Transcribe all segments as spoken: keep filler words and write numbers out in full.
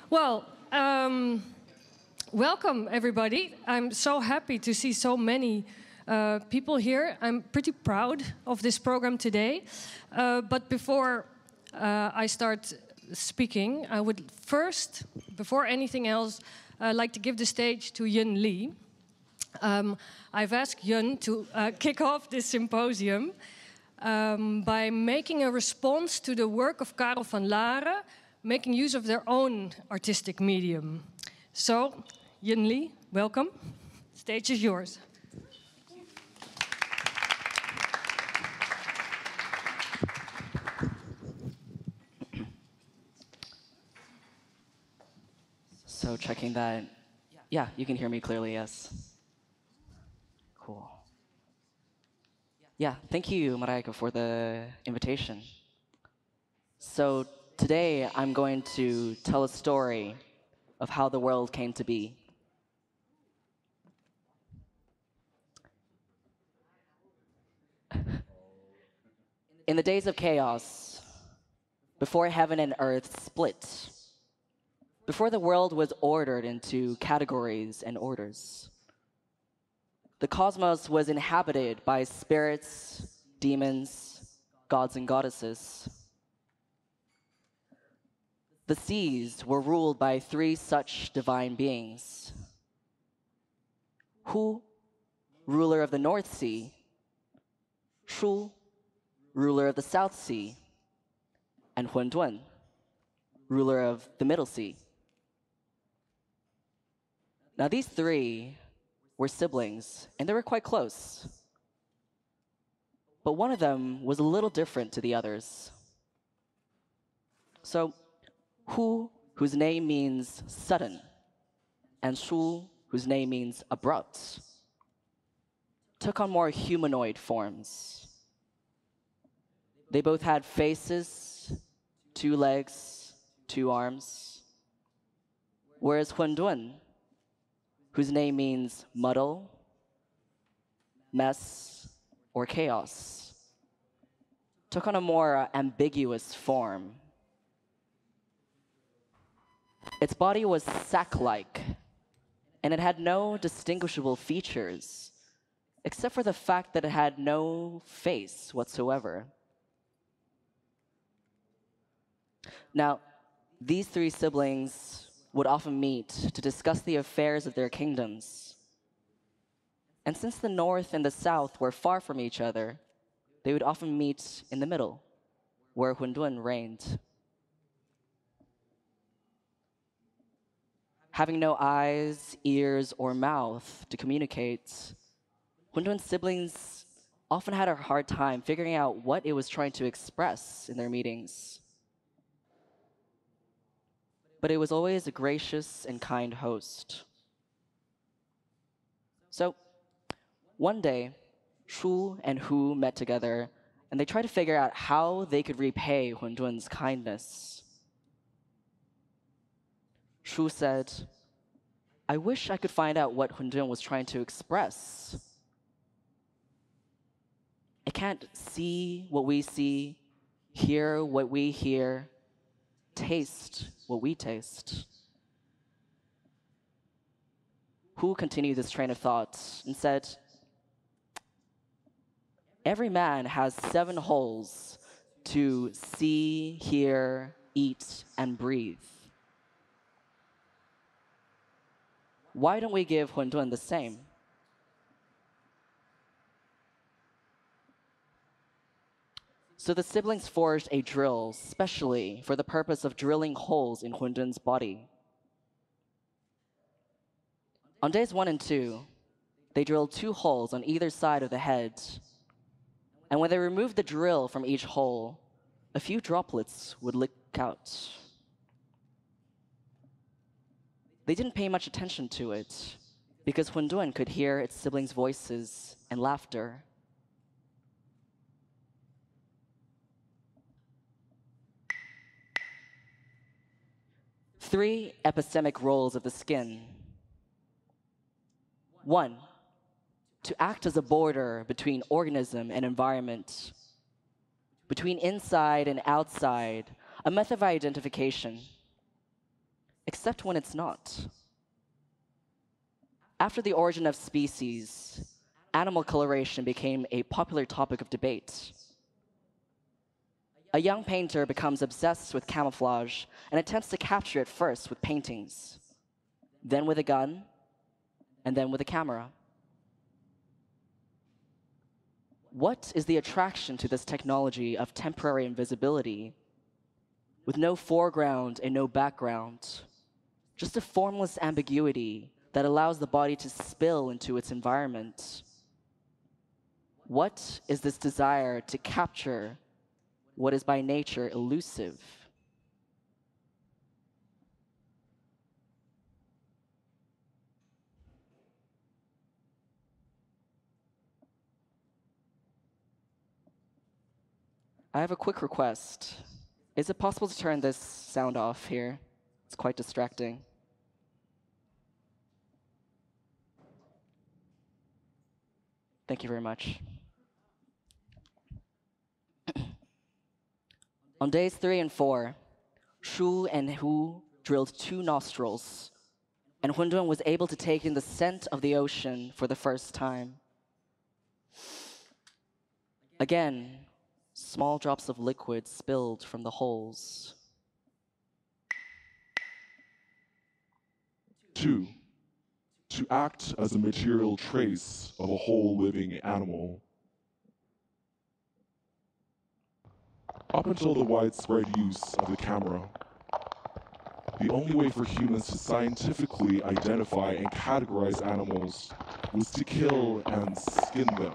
Well, um, welcome everybody. I'm so happy to see so many uh, people here. I'm pretty proud of this program today. Uh, but before uh, I start speaking, I would first, before anything else, uh, like to give the stage to Yun Lee. Um, I've asked Yun to uh, kick off this symposium um, by making a response to the work of Karel van Laren, making use of their own artistic medium. So, Yun Lee, welcome. Stage is yours. So checking that, yeah, you can hear me clearly, yes. Cool. Yeah, thank you, Marijke, for the invitation. So today I'm going to tell a story of how the world came to be. In the days of chaos, before heaven and earth split, before the world was ordered into categories and orders, the cosmos was inhabited by spirits, demons, gods and goddesses. The seas were ruled by three such divine beings. Hu, ruler of the North Sea, Shu, ruler of the South Sea, and Hundun, ruler of the Middle Sea. Now these three were siblings, and they were quite close. But one of them was a little different to the others. So, Hu, whose name means sudden, and Shu, whose name means abrupt, took on more humanoid forms. They both had faces, two legs, two arms, whereas Hundun, whose name means muddle, mess, or chaos, took on a more uh, ambiguous form. Its body was sack-like, and it had no distinguishable features, except for the fact that it had no face whatsoever. Now, these three siblings would often meet to discuss the affairs of their kingdoms. And since the North and the South were far from each other, they would often meet in the middle, where Hundun reigned. Having no eyes, ears, or mouth to communicate, Hundun's siblings often had a hard time figuring out what it was trying to express in their meetings. But it was always a gracious and kind host. So, one day, Shu and Hu met together, and they tried to figure out how they could repay Hundun's kindness. Shu said, "I wish I could find out what Hundun was trying to express. I can't see what we see, hear what we hear, taste what we taste." Hu continued this train of thought and said, "Every man has seven holes to see, hear, eat, and breathe. Why don't we give Hundun the same?" So the siblings forged a drill specially for the purpose of drilling holes in Hundun's body. On days one and two, they drilled two holes on either side of the head. And when they removed the drill from each hole, a few droplets would leak out. They didn't pay much attention to it, because Hundun could hear its siblings' voices and laughter. Three epistemic roles of the skin. One, to act as a border between organism and environment, between inside and outside, a method of identification. except when it's not. After the origin of species, animal coloration became a popular topic of debate. A young painter becomes obsessed with camouflage and attempts to capture it first with paintings, then with a gun, and then with a camera. What is the attraction to this technology of temporary invisibility, with no foreground and no background, just a formless ambiguity that allows the body to spill into its environment? What is this desire to capture what is by nature elusive? I have a quick request. Is it possible to turn this sound off here? It's quite distracting. Thank you very much. On days three and four, Shu and Hu drilled two nostrils, and Hundun was able to take in the scent of the ocean for the first time. Again, small drops of liquid spilled from the holes. Two, to act as a material trace of a whole living animal. Up until the widespread use of the camera, the only way for humans to scientifically identify and categorize animals was to kill and skin them.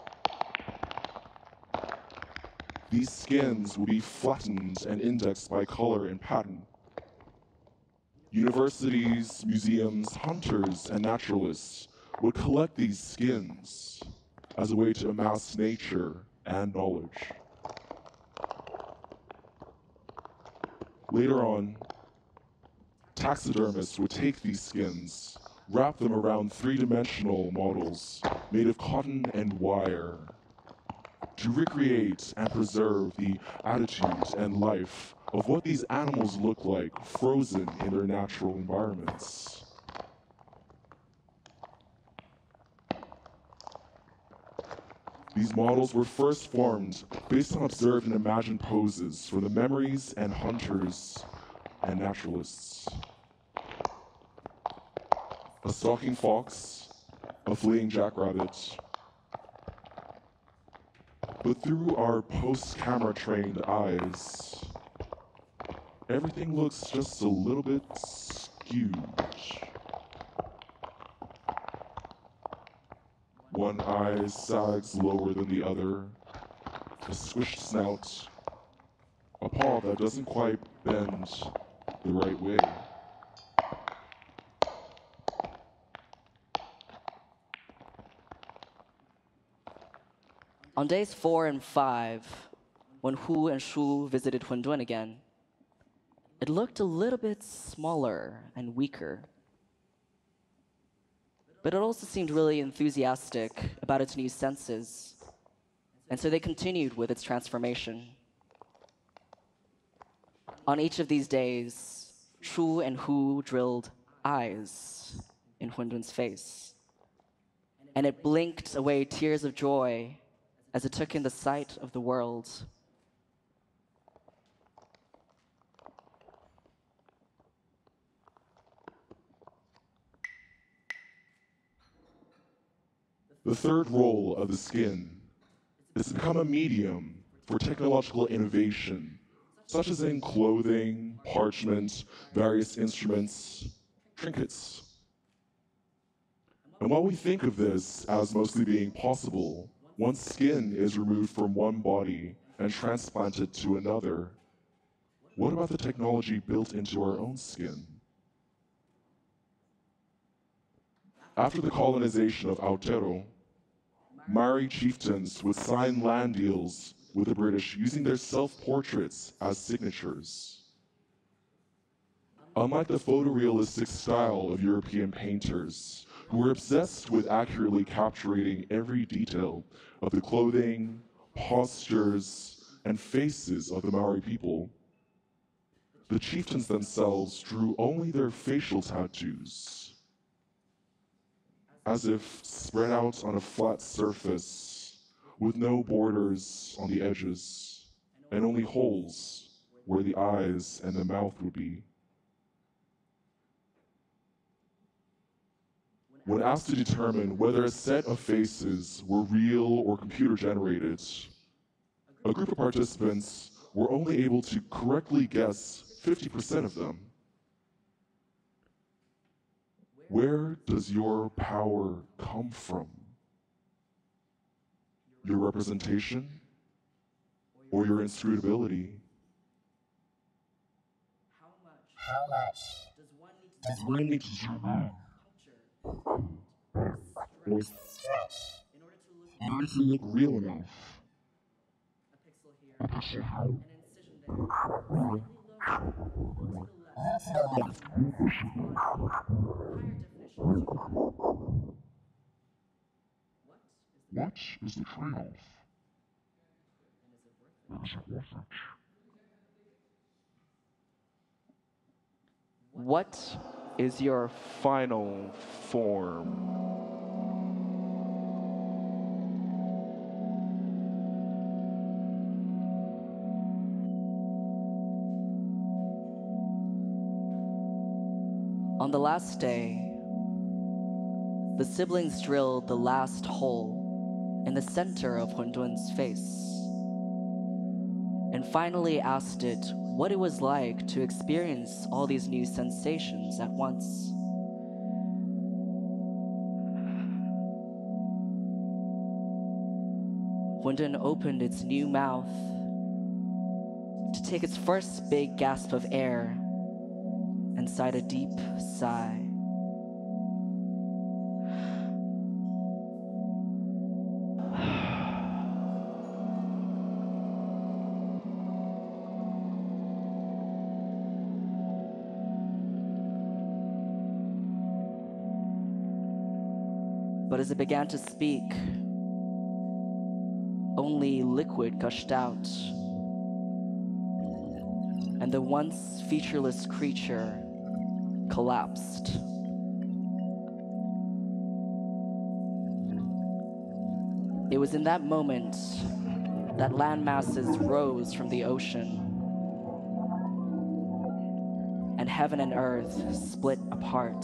These skins would be flattened and indexed by color and pattern. Universities, museums, hunters, and naturalists would collect these skins as a way to amass nature and knowledge. Later on, taxidermists would take these skins, wrap them around three-dimensional models made of cotton and wire to recreate and preserve the attitude and life of what these animals look like frozen in their natural environments. These models were first formed based on observed and imagined poses from the memories and hunters and naturalists. A stalking fox, a fleeing jackrabbit. But through our post-camera trained eyes, everything looks just a little bit skewed. One eye sags lower than the other, a squished snout, a paw that doesn't quite bend the right way. On days four and five, when Hu and Shu visited Hundun again, it looked a little bit smaller and weaker. But it also seemed really enthusiastic about its new senses, and so they continued with its transformation. On each of these days, Shu and Hu drilled eyes in Hundun's face, and it blinked away tears of joy as it took in the sight of the world. The third role of the skin is to become a medium for technological innovation, such as in clothing, parchment, various instruments, trinkets. And while we think of this as mostly being possible, once skin is removed from one body and transplanted to another, what about the technology built into our own skin? After the colonization of Aotearoa, Maori chieftains would sign land deals with the British using their self-portraits as signatures. Unlike the photorealistic style of European painters, who were obsessed with accurately capturing every detail of the clothing, postures, and faces of the Maori people, the chieftains themselves drew only their facial tattoos, as if spread out on a flat surface with no borders on the edges and only holes where the eyes and the mouth would be. When asked to determine whether a set of faces were real or computer-generated, a group of participants were only able to correctly guess fifty percent of them. Where does your power come from? Your representation or your inscrutability? How much Does one need to zoom in or stretch in order to look real enough? A pixel here, an incision What is the trade-off? And is it worth it? What is your final form? On the last day, the siblings drilled the last hole in the center of Hundun's face and finally asked it what it was like to experience all these new sensations at once. Hundun opened its new mouth to take its first big gasp of air and sighed a deep sigh. But as it began to speak, only liquid gushed out, and the once featureless creature collapsed. It was in that moment that land masses rose from the ocean, and heaven and earth split apart.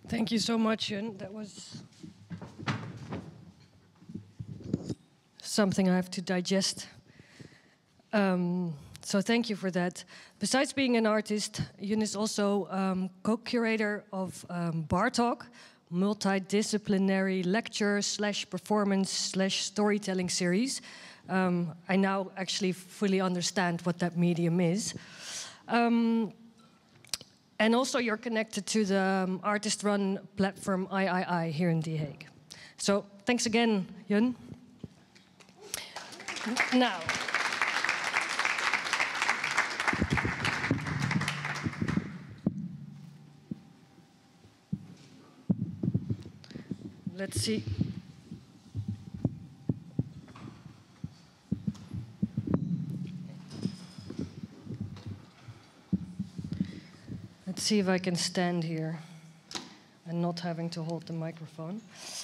Thank you so much, Yun. That was something I have to digest. Um, so thank you for that. Besides being an artist, Yun is also um, co-curator of um, Bartalk, multidisciplinary lecture slash performance slash storytelling series. Um, I now actually fully understand what that medium is. Um, and also you're connected to the um, artist-run platform I I I here in The Hague. So thanks again, Yun. Now, let's see. Let's see if I can stand here and not having to hold the microphone.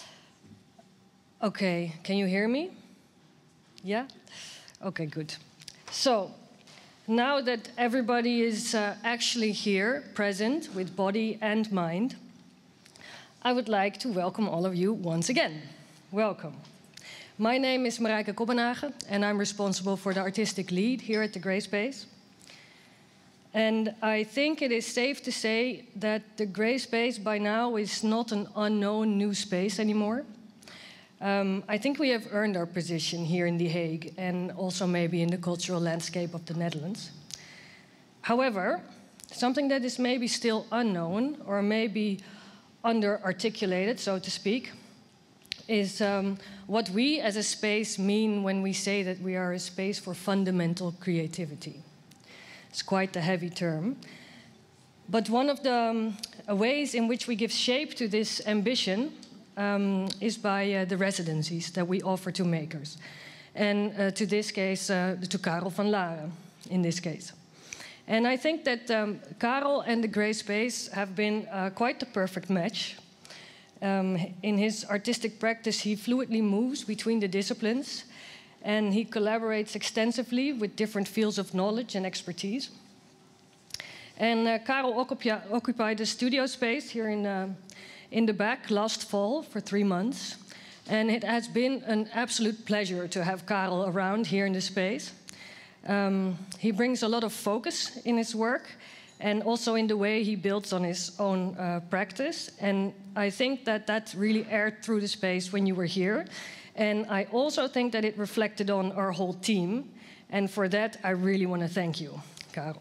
Okay, can you hear me? Yeah? Okay, good. So, now that everybody is uh, actually here, present, with body and mind, I would like to welcome all of you once again. Welcome. My name is Marijke Kobbenhagen, and I'm responsible for the artistic lead here at the Grey Space. And I think it is safe to say that the Grey Space by now is not an unknown new space anymore. Um, I think we have earned our position here in The Hague and also maybe in the cultural landscape of the Netherlands. However, something that is maybe still unknown or maybe under-articulated, so to speak, is um, what we as a space mean when we say that we are a space for fundamental creativity. It's quite a heavy term. But one of the um, ways in which we give shape to this ambition um, is by uh, the residencies that we offer to makers. And uh, to this case, uh, to Karel van Laren, in this case. And I think that um, Karel and the Grey Space have been uh, quite the perfect match. Um, in his artistic practice, he fluidly moves between the disciplines, and he collaborates extensively with different fields of knowledge and expertise. And uh, Karel occupied a studio space here in, uh, in the back last fall for three months. And it has been an absolute pleasure to have Karel around here in the space. Um, he brings a lot of focus in his work and also in the way he builds on his own uh, practice. And I think that that really aired through the space when you were here. And I also think that it reflected on our whole team. And for that, I really want to thank you, Karel.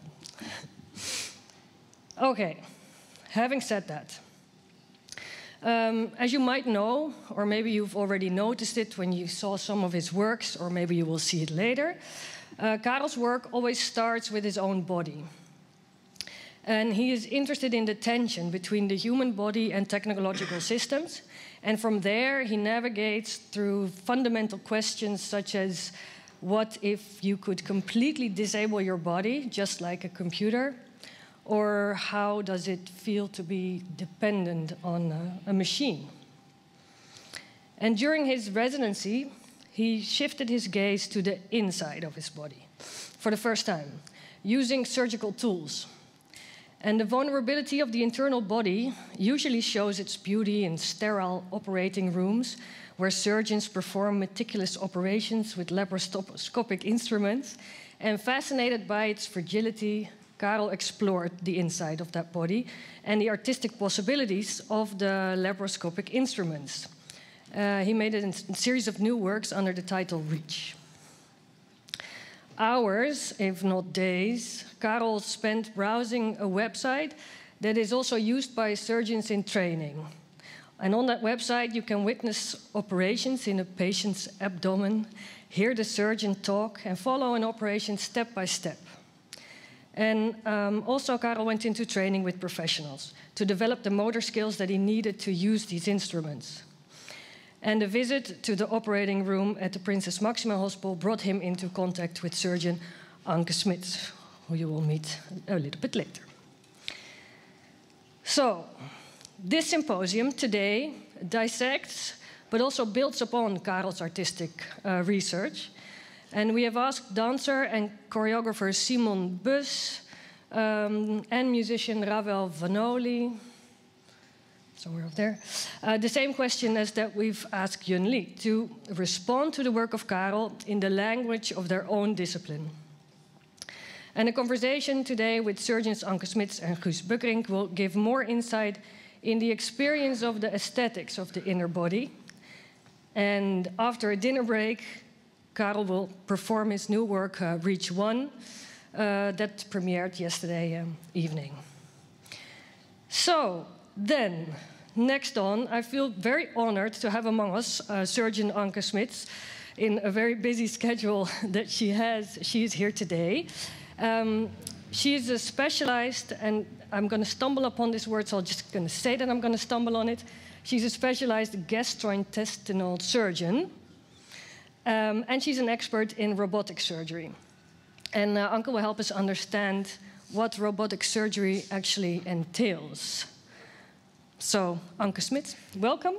Okay, having said that, um, as you might know, or maybe you've already noticed it when you saw some of his works, or maybe you will see it later, uh, Karel's work always starts with his own body. And he is interested in the tension between the human body and technological systems. And from there, he navigates through fundamental questions such as, what if you could completely disable your body, just like a computer? Or how does it feel to be dependent on a, a machine? And during his residency, he shifted his gaze to the inside of his body for the first time, using surgical tools. And the vulnerability of the internal body usually shows its beauty in sterile operating rooms where surgeons perform meticulous operations with laparoscopic instruments. And fascinated by its fragility, Karel explored the inside of that body and the artistic possibilities of the laparoscopic instruments. Uh, he made a series of new works under the title Reach. Hours, if not days, Karel spent browsing a website that is also used by surgeons in training. And on that website, you can witness operations in a patient's abdomen, hear the surgeon talk, and follow an operation step by step. And um, also, Karel went into training with professionals to develop the motor skills that he needed to use these instruments. And a visit to the operating room at the Princess Maxima Hospital brought him into contact with surgeon Anke Smits, who you will meet a little bit later. So, this symposium today dissects, but also builds upon Karel's artistic uh, research. And we have asked dancer and choreographer Simon Bus um, and musician Ravel Vanoli, somewhere up there. Uh, the same question as that we've asked Yun Lee, to respond to the work of Karel in the language of their own discipline. And a conversation today with surgeons Anke Smits and Guus Buckerink will give more insight in the experience of the aesthetics of the inner body. And after a dinner break, Karel will perform his new work, uh, Reach One, uh, that premiered yesterday um, evening. So, then, next on, I feel very honored to have among us uh, surgeon Anke Smits in a very busy schedule that she has. She is here today. Um, she is a specialized, and I'm going to stumble upon this word, so I'm just going to say that I'm going to stumble on it. She's a specialized gastrointestinal surgeon, um, and she's an expert in robotic surgery. And uh, Anke will help us understand what robotic surgery actually entails. So, Anke Smits, welcome.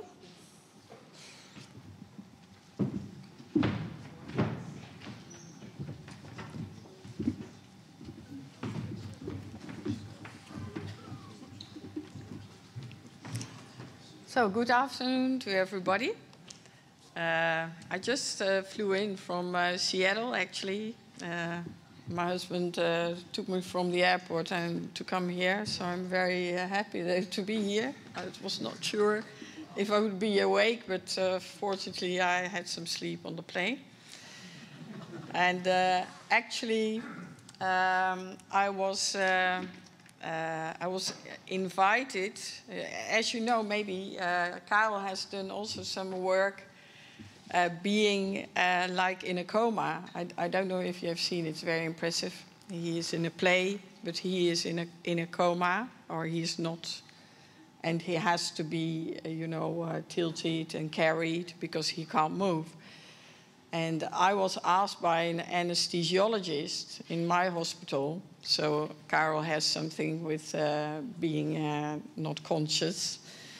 So, good afternoon to everybody. Uh, I just uh, flew in from uh, Seattle, actually. Uh, my husband uh, took me from the airport and to come here, so I'm very uh, happy to be here. I was not sure if I would be awake, but uh, fortunately I had some sleep on the plane. And uh, actually, um, I was... Uh, Uh, I was invited, uh, as you know, maybe uh, Karel has done also some work uh, being uh, like in a coma. I, I don't know if you have seen it, it's very impressive. He is in a play, but he is in a, in a coma, or he is not. And he has to be, uh, you know, uh, tilted and carried because he can't move. And I was asked by an anesthesiologist in my hospital. So Karel has something with uh, being uh, not conscious.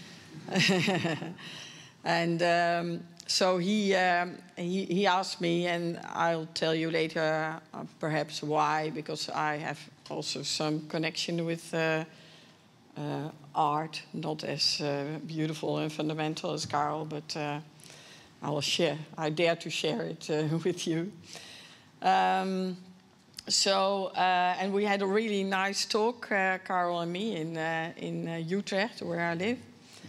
And um, so he, um, he, he asked me, and I'll tell you later uh, perhaps why, because I have also some connection with uh, uh, art, not as uh, beautiful and fundamental as Karel, but uh, I'll share, I dare to share it uh, with you. Um, So, uh, and we had a really nice talk, uh, Karel and me, in, uh, in uh, Utrecht, where I live.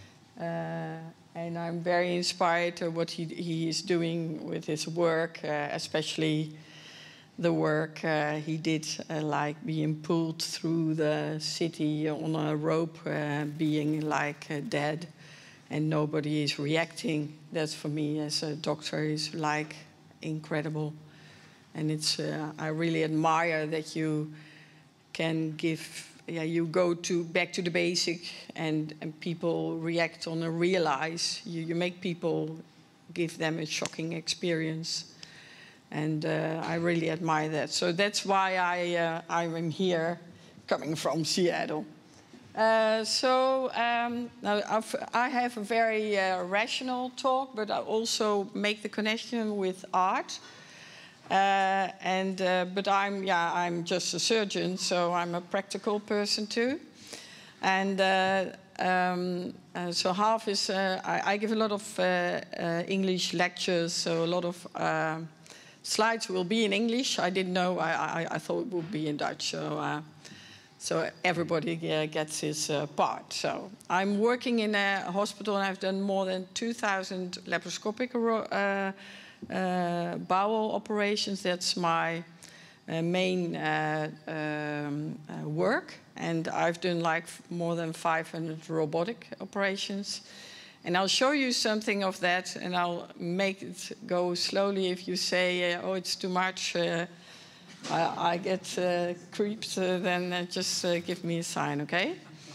Uh, and I'm very inspired by what he, he is doing with his work, uh, especially the work uh, he did, uh, like being pulled through the city on a rope, uh, being like uh, dead, and nobody is reacting. That, for me, as a doctor, is like incredible. And it's, uh, I really admire that you can give, yeah, you go to back to the basic, and, and people react on and realize. You, you make people, give them a shocking experience. And uh, I really admire that. So that's why I, uh, I am here, coming from Seattle. Uh, so um, now I've, I have a very uh, rational talk, but I also make the connection with art. Uh, and uh, but I'm yeah I'm just a surgeon, so I'm a practical person too, and uh, um, uh, so half is uh, I, I give a lot of uh, uh, English lectures, so a lot of uh, slides will be in English. I didn't know. I, I, I thought it would be in Dutch, so uh, so everybody uh, gets his uh, part. So I'm working in a hospital, and I've done more than two thousand laparoscopic Uh, Uh, bowel operations. That's my uh, main uh, um, uh, work, and I've done like more than five hundred robotic operations, and I'll show you something of that, and I'll make it go slowly. If you say, uh, oh, it's too much, uh, I, I get uh, creeps, uh, then uh, just uh, give me a sign, okay?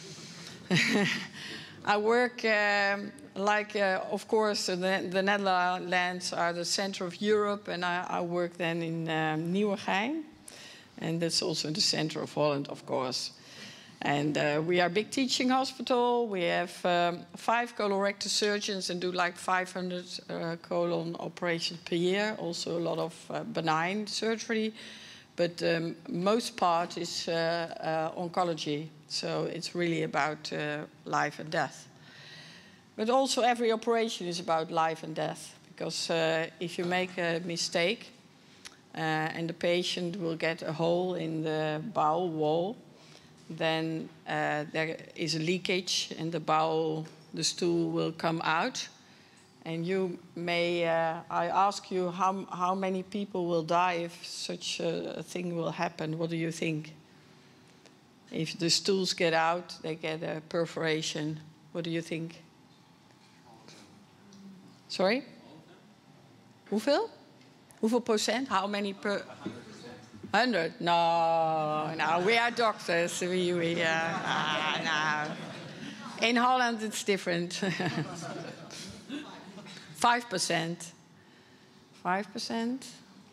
I work um, like, uh, of course, uh, the, the Netherlands are the center of Europe, and I, I work then in um, Nieuwegein, and that's also in the center of Holland, of course. And uh, we are a big teaching hospital. We have um, five colorectal surgeons and do like five hundred uh, colon operations per year. Also a lot of uh, benign surgery, but um, most part is uh, uh, oncology. So it's really about uh, life and death. But also every operation is about life and death, because uh, if you make a mistake uh, and the patient will get a hole in the bowel wall, then uh, there is a leakage and the bowel, the stool will come out. And you may, uh, I ask you, how, how many people will die if such a thing will happen? What do you think? If the stools get out, they get a perforation. What do you think? Sorry? Hoeveel? Hoeveel procent? How many per? Hundred? No, no. We are doctors. We, we, uh, uh, no. In Holland, it's different. Five percent. Five percent.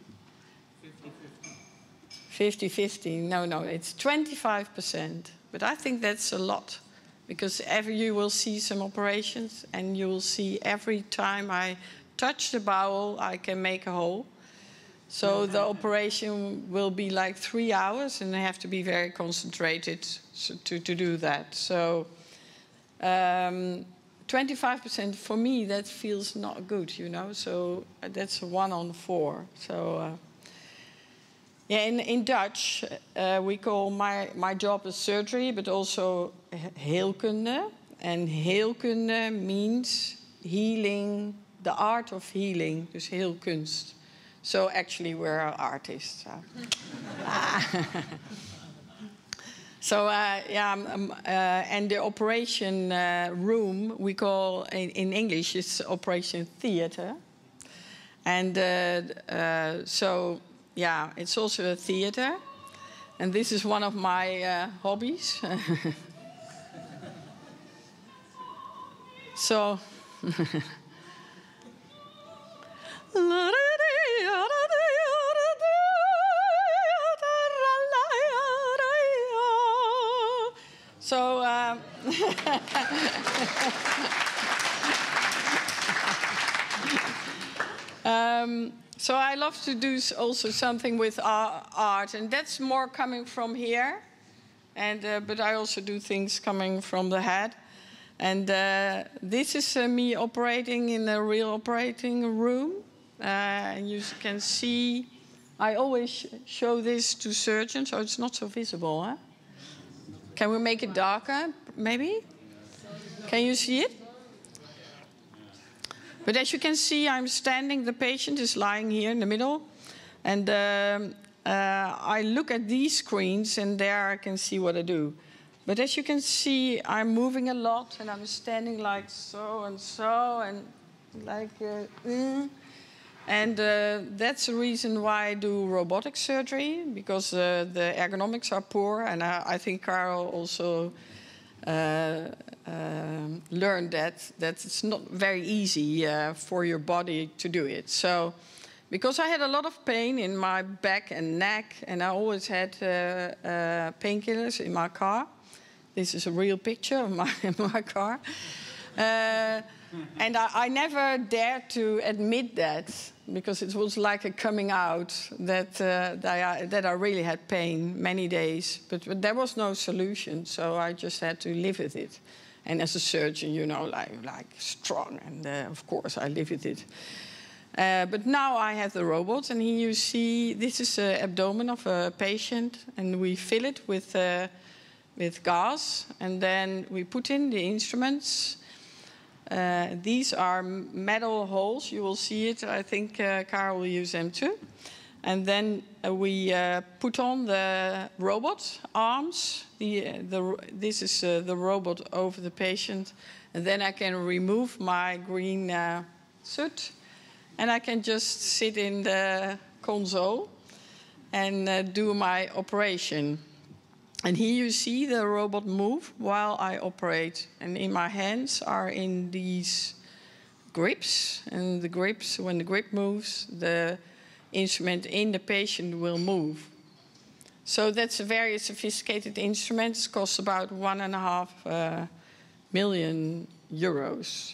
Fifty-fifty. No, no. It's twenty-five percent. But I think that's a lot. Because every you will see some operations, and you will see every time I touch the bowel, I can make a hole. So the operation will be like three hours, and I have to be very concentrated to, to do that. So um, twenty-five percent for me, that feels not good, you know. So that's one on four. So uh, yeah, in, in Dutch, uh, we call my, my job is surgery, but also heelkunde. And heelkunde means healing, the art of healing, dus heelkunst. So actually we're artists. So, so uh, yeah, um, uh, and the operation uh, room, we call, in, in English, it's operation theater. And uh, uh, so, yeah, it's also a theater. And this is one of my uh, hobbies. So... So, um, um, so I love to do also something with art, and that's more coming from here. And uh, but I also do things coming from the head. And uh, this is uh, me operating in a real operating room. Uh, and you can see, I always show this to surgeons, so it's not so visible, huh? Can we make it darker, maybe? Can you see it? But as you can see, I'm standing, the patient is lying here in the middle. And um, uh, I look at these screens, and there I can see what I do. But as you can see, I'm moving a lot, and I'm standing like so and so, and like... Uh, mm. And uh, that's the reason why I do robotic surgery, because uh, the ergonomics are poor. And I, I think Carol also uh, uh, learned that, that it's not very easy uh, for your body to do it. So, because I had a lot of pain in my back and neck, and I always had uh, uh, painkillers in my car. This is a real picture of my, my car. Uh, and I, I never dared to admit that, because it was like a coming out that, uh, that, I, that I really had pain many days. But, but there was no solution, so I just had to live with it. And as a surgeon, you know, like, like strong, and uh, of course I live with it. Uh, but now I have the robot, and here you see, this is the abdomen of a patient, and we fill it with, uh, with gas, and then we put in the instruments. Uh, these are metal holes. You will see it. I think uh, Carol will use them too. And then uh, we uh, put on the robot arms. The, uh, the, this is uh, the robot over the patient. And then I can remove my green uh, suit. And I can just sit in the console and uh, do my operation. And here you see the robot move while I operate. And in my hands are in these grips. And the grips, when the grip moves, the instrument in the patient will move. So that's a very sophisticated instrument. It costs about one and a half uh, million euros.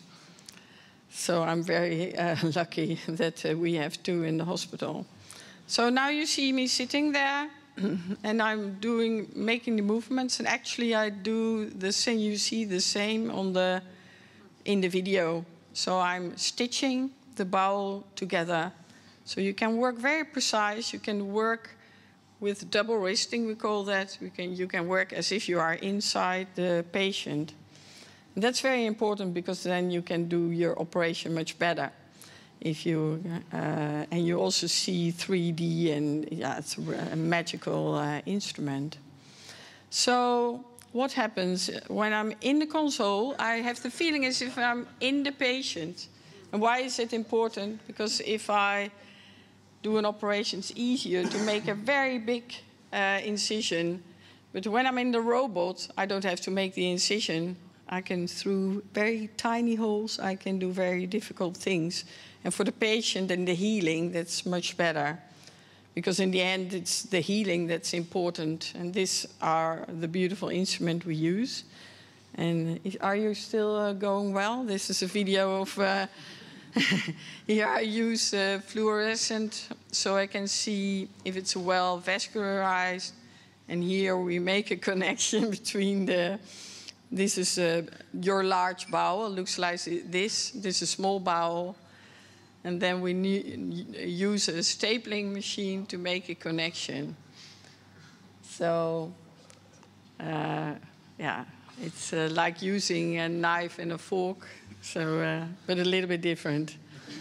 So I'm very uh, lucky that uh, we have two in the hospital. So now you see me sitting there. And I'm doing, making the movements, and actually I do the same. You see the same on the in the video. So I'm stitching the bowel together. So you can work very precise. You can work with double wristing, we call that. We can, you can work as if you are inside the patient. And that's very important because then you can do your operation much better. If you, uh, and you also see three D, and yeah, it's a magical uh, instrument. So what happens when I'm in the console? I have the feeling as if I'm in the patient. And why is it important? Because if I do an operation, it's easier to make a very big uh, incision. But when I'm in the robot, I don't have to make the incision. I can, through very tiny holes, I can do very difficult things. And for the patient and the healing, that's much better. Because in the end, it's the healing that's important. And these are the beautiful instruments we use. And are you still uh, going well? This is a video of... Uh, here I use uh, fluorescent so I can see if it's well vascularized. And here we make a connection between the... This is uh, your large bowel, looks like this. This is a small bowel. And then we use a stapling machine to make a connection. So, uh, yeah, it's uh, like using a knife and a fork, so, uh, but a little bit different.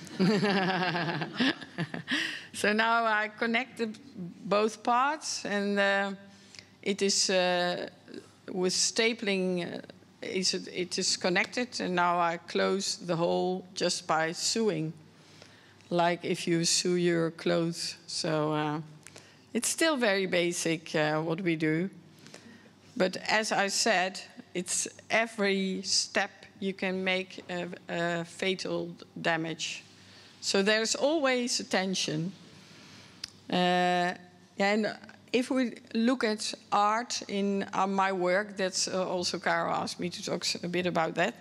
So now I connected both parts, and uh, it is uh, with stapling, uh, is it, it is connected, and now I close the hole just by sewing. Like if you sew your clothes. So uh, it's still very basic uh, what we do. But as I said, it's every step you can make a, a fatal damage. So there's always a tension. Uh, and if we look at art in uh, my work, that's uh, also Caro asked me to talk a bit about that.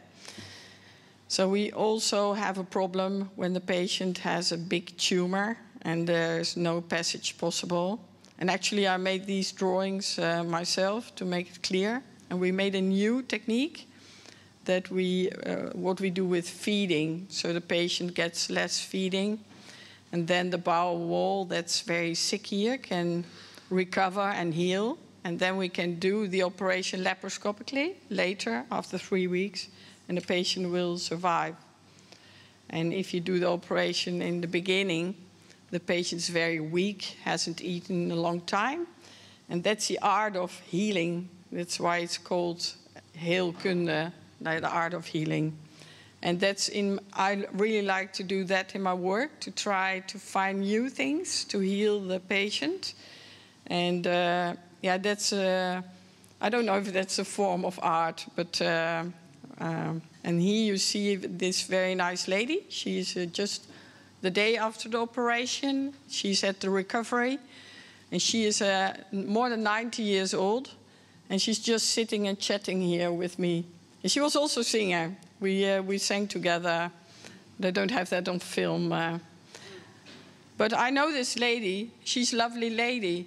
So we also have a problem when the patient has a big tumor and there's no passage possible. And actually I made these drawings uh, myself to make it clear. And we made a new technique that we, uh, what we do with feeding. So the patient gets less feeding. And then the bowel wall that's very sick here can recover and heal. And then we can do the operation laparoscopically later, after three weeks. And the patient will survive. And if you do the operation in the beginning, the patient's very weak, hasn't eaten in a long time. And that's the art of healing. That's why it's called heelkunde, the art of healing. And that's in, I really like to do that in my work, to try to find new things to heal the patient. And uh, yeah, that's, uh, I don't know if that's a form of art, but uh, Um, and here you see this very nice lady. She's uh, just the day after the operation. She's at the recovery. And she is uh, more than ninety years old. And she's just sitting and chatting here with me. And she was also a singer. We, uh, we sang together. They don't have that on film. Uh. But I know this lady. She's a lovely lady.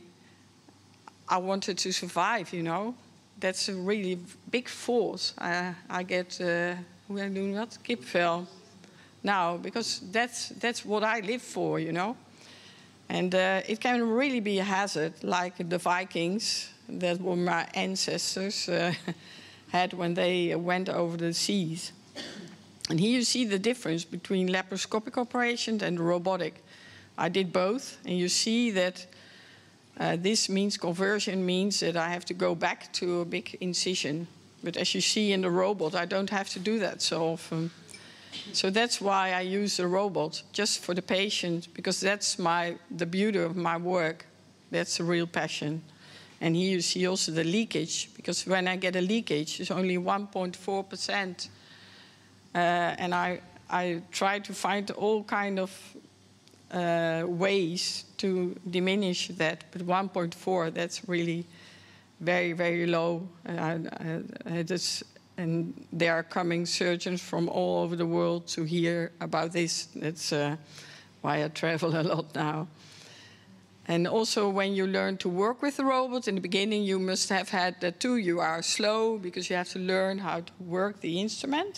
I wanted to survive, you know. That's a really big force. I, I get, uh, we're doing what? Kipvel now, because that's, that's what I live for, you know. And uh, it can really be a hazard, like the Vikings, that were my ancestors uh, had when they went over the seas. And here you see the difference between laparoscopic operations and robotic. I did both, and you see that Uh, this means conversion means that I have to go back to a big incision. But as you see in the robot, I don't have to do that so often. So that's why I use the robot, just for the patient, because that's my, the beauty of my work. That's a real passion. And here you see also the leakage, because when I get a leakage, it's only one point four percent. Uh, and I, I try to find all kind of Uh, ways to diminish that, but one point four, that's really very, very low. Uh, uh, it is, and there are coming surgeons from all over the world to hear about this. That's uh, why I travel a lot now. And also when you learn to work with the robot, in the beginning you must have had that too. You are slow because you have to learn how to work the instrument.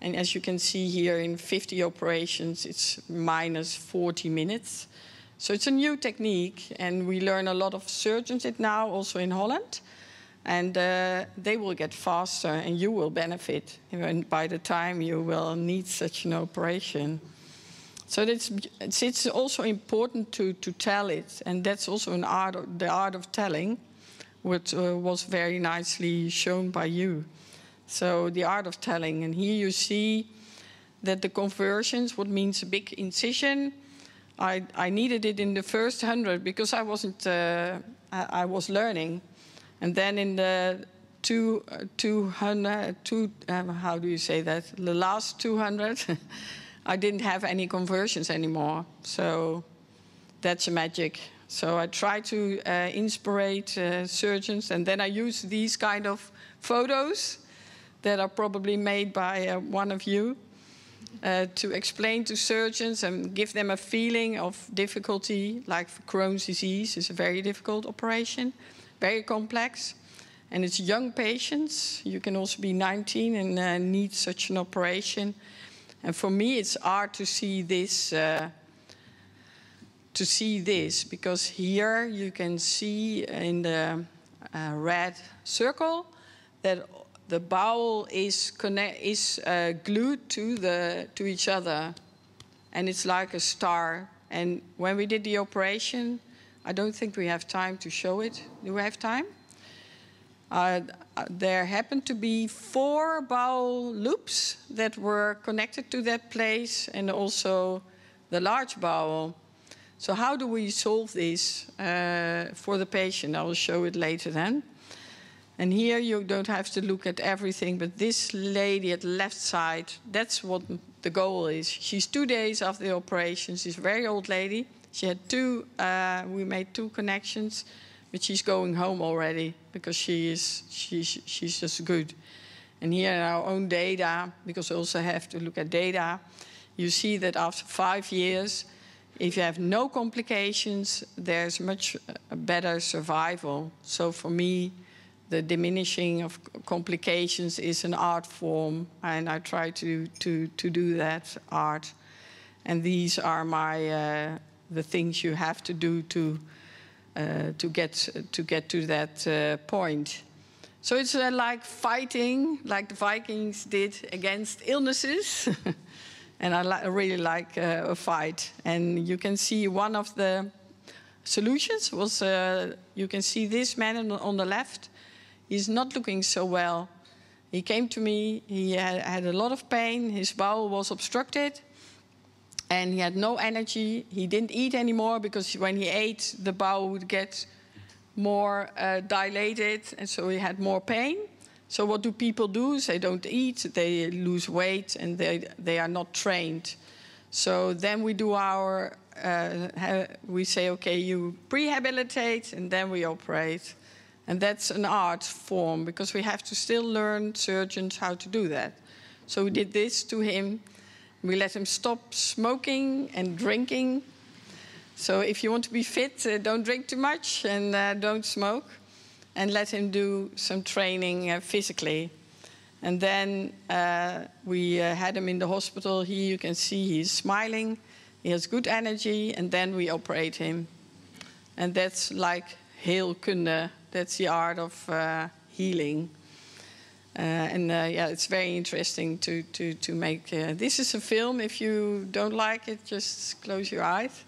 And as you can see here, in fifty operations, it's minus forty minutes. So it's a new technique, and we learn a lot of surgeons it now, also in Holland. And uh, they will get faster, and you will benefit and by the time you will need such an operation. So it's, it's, it's also important to, to tell it, and that's also an art, the art of telling, which uh, was very nicely shown by you. So the art of telling, and here you see that the conversions, what means a big incision, I, I needed it in the first hundred because I wasn't, uh, I, I was learning. And then in the two, uh, two hundred, two, um, how do you say that? The last two hundred, I didn't have any conversions anymore. So that's a magic. So I try to uh, inspire uh, surgeons, and then I use these kind of photos that are probably made by uh, one of you uh, to explain to surgeons and give them a feeling of difficulty, like for Crohn's disease is a very difficult operation, very complex. And it's young patients. You can also be nineteen and uh, need such an operation. And for me, it's hard to see this, uh, to see this, because here you can see in the uh, red circle that the bowel is connect, is uh, glued to the to each other, and it's like a star. And when we did the operation, I don't think we have time to show it. Do we have time? Uh, there happened to be four bowel loops that were connected to that place, and also the large bowel. So how do we solve this uh, for the patient? I will show it later then. And here you don't have to look at everything, but this lady at the left side, that's what the goal is. She's two days after the operation. She's a very old lady. She had two, uh, we made two connections, but she's going home already because she is, she's, she's just good. And here in our own data, because we also have to look at data, you see that after five years, if you have no complications, there's much better survival. So for me, the diminishing of complications is an art form, and I try to, to, to do that art. And these are my, uh, the things you have to do to, uh, to, get, to get to that uh, point. So it's uh, like fighting, like the Vikings did against illnesses. And I li really like uh, a fight. And you can see one of the solutions was, uh, you can see this man on, on the left. He's not looking so well. He came to me, he had, had a lot of pain, his bowel was obstructed, and he had no energy. He didn't eat anymore because when he ate, the bowel would get more uh, dilated, and so he had more pain. So what do people do? They don't eat, they lose weight, and they, they are not trained. So then we do our, uh, we say, okay, you prehabilitate, and then we operate. And that's an art form, because we have to still learn surgeons how to do that. So we did this to him. We let him stop smoking and drinking. So if you want to be fit, uh, don't drink too much and uh, don't smoke. And let him do some training uh, physically. And then uh, we uh, had him in the hospital. Here you can see he's smiling. He has good energy. And then we operate him. And that's like heelkunde. That's the art of uh, healing. Uh, and uh, yeah, it's very interesting to, to, to make... Uh, this is a film. If you don't like it, just close your eyes.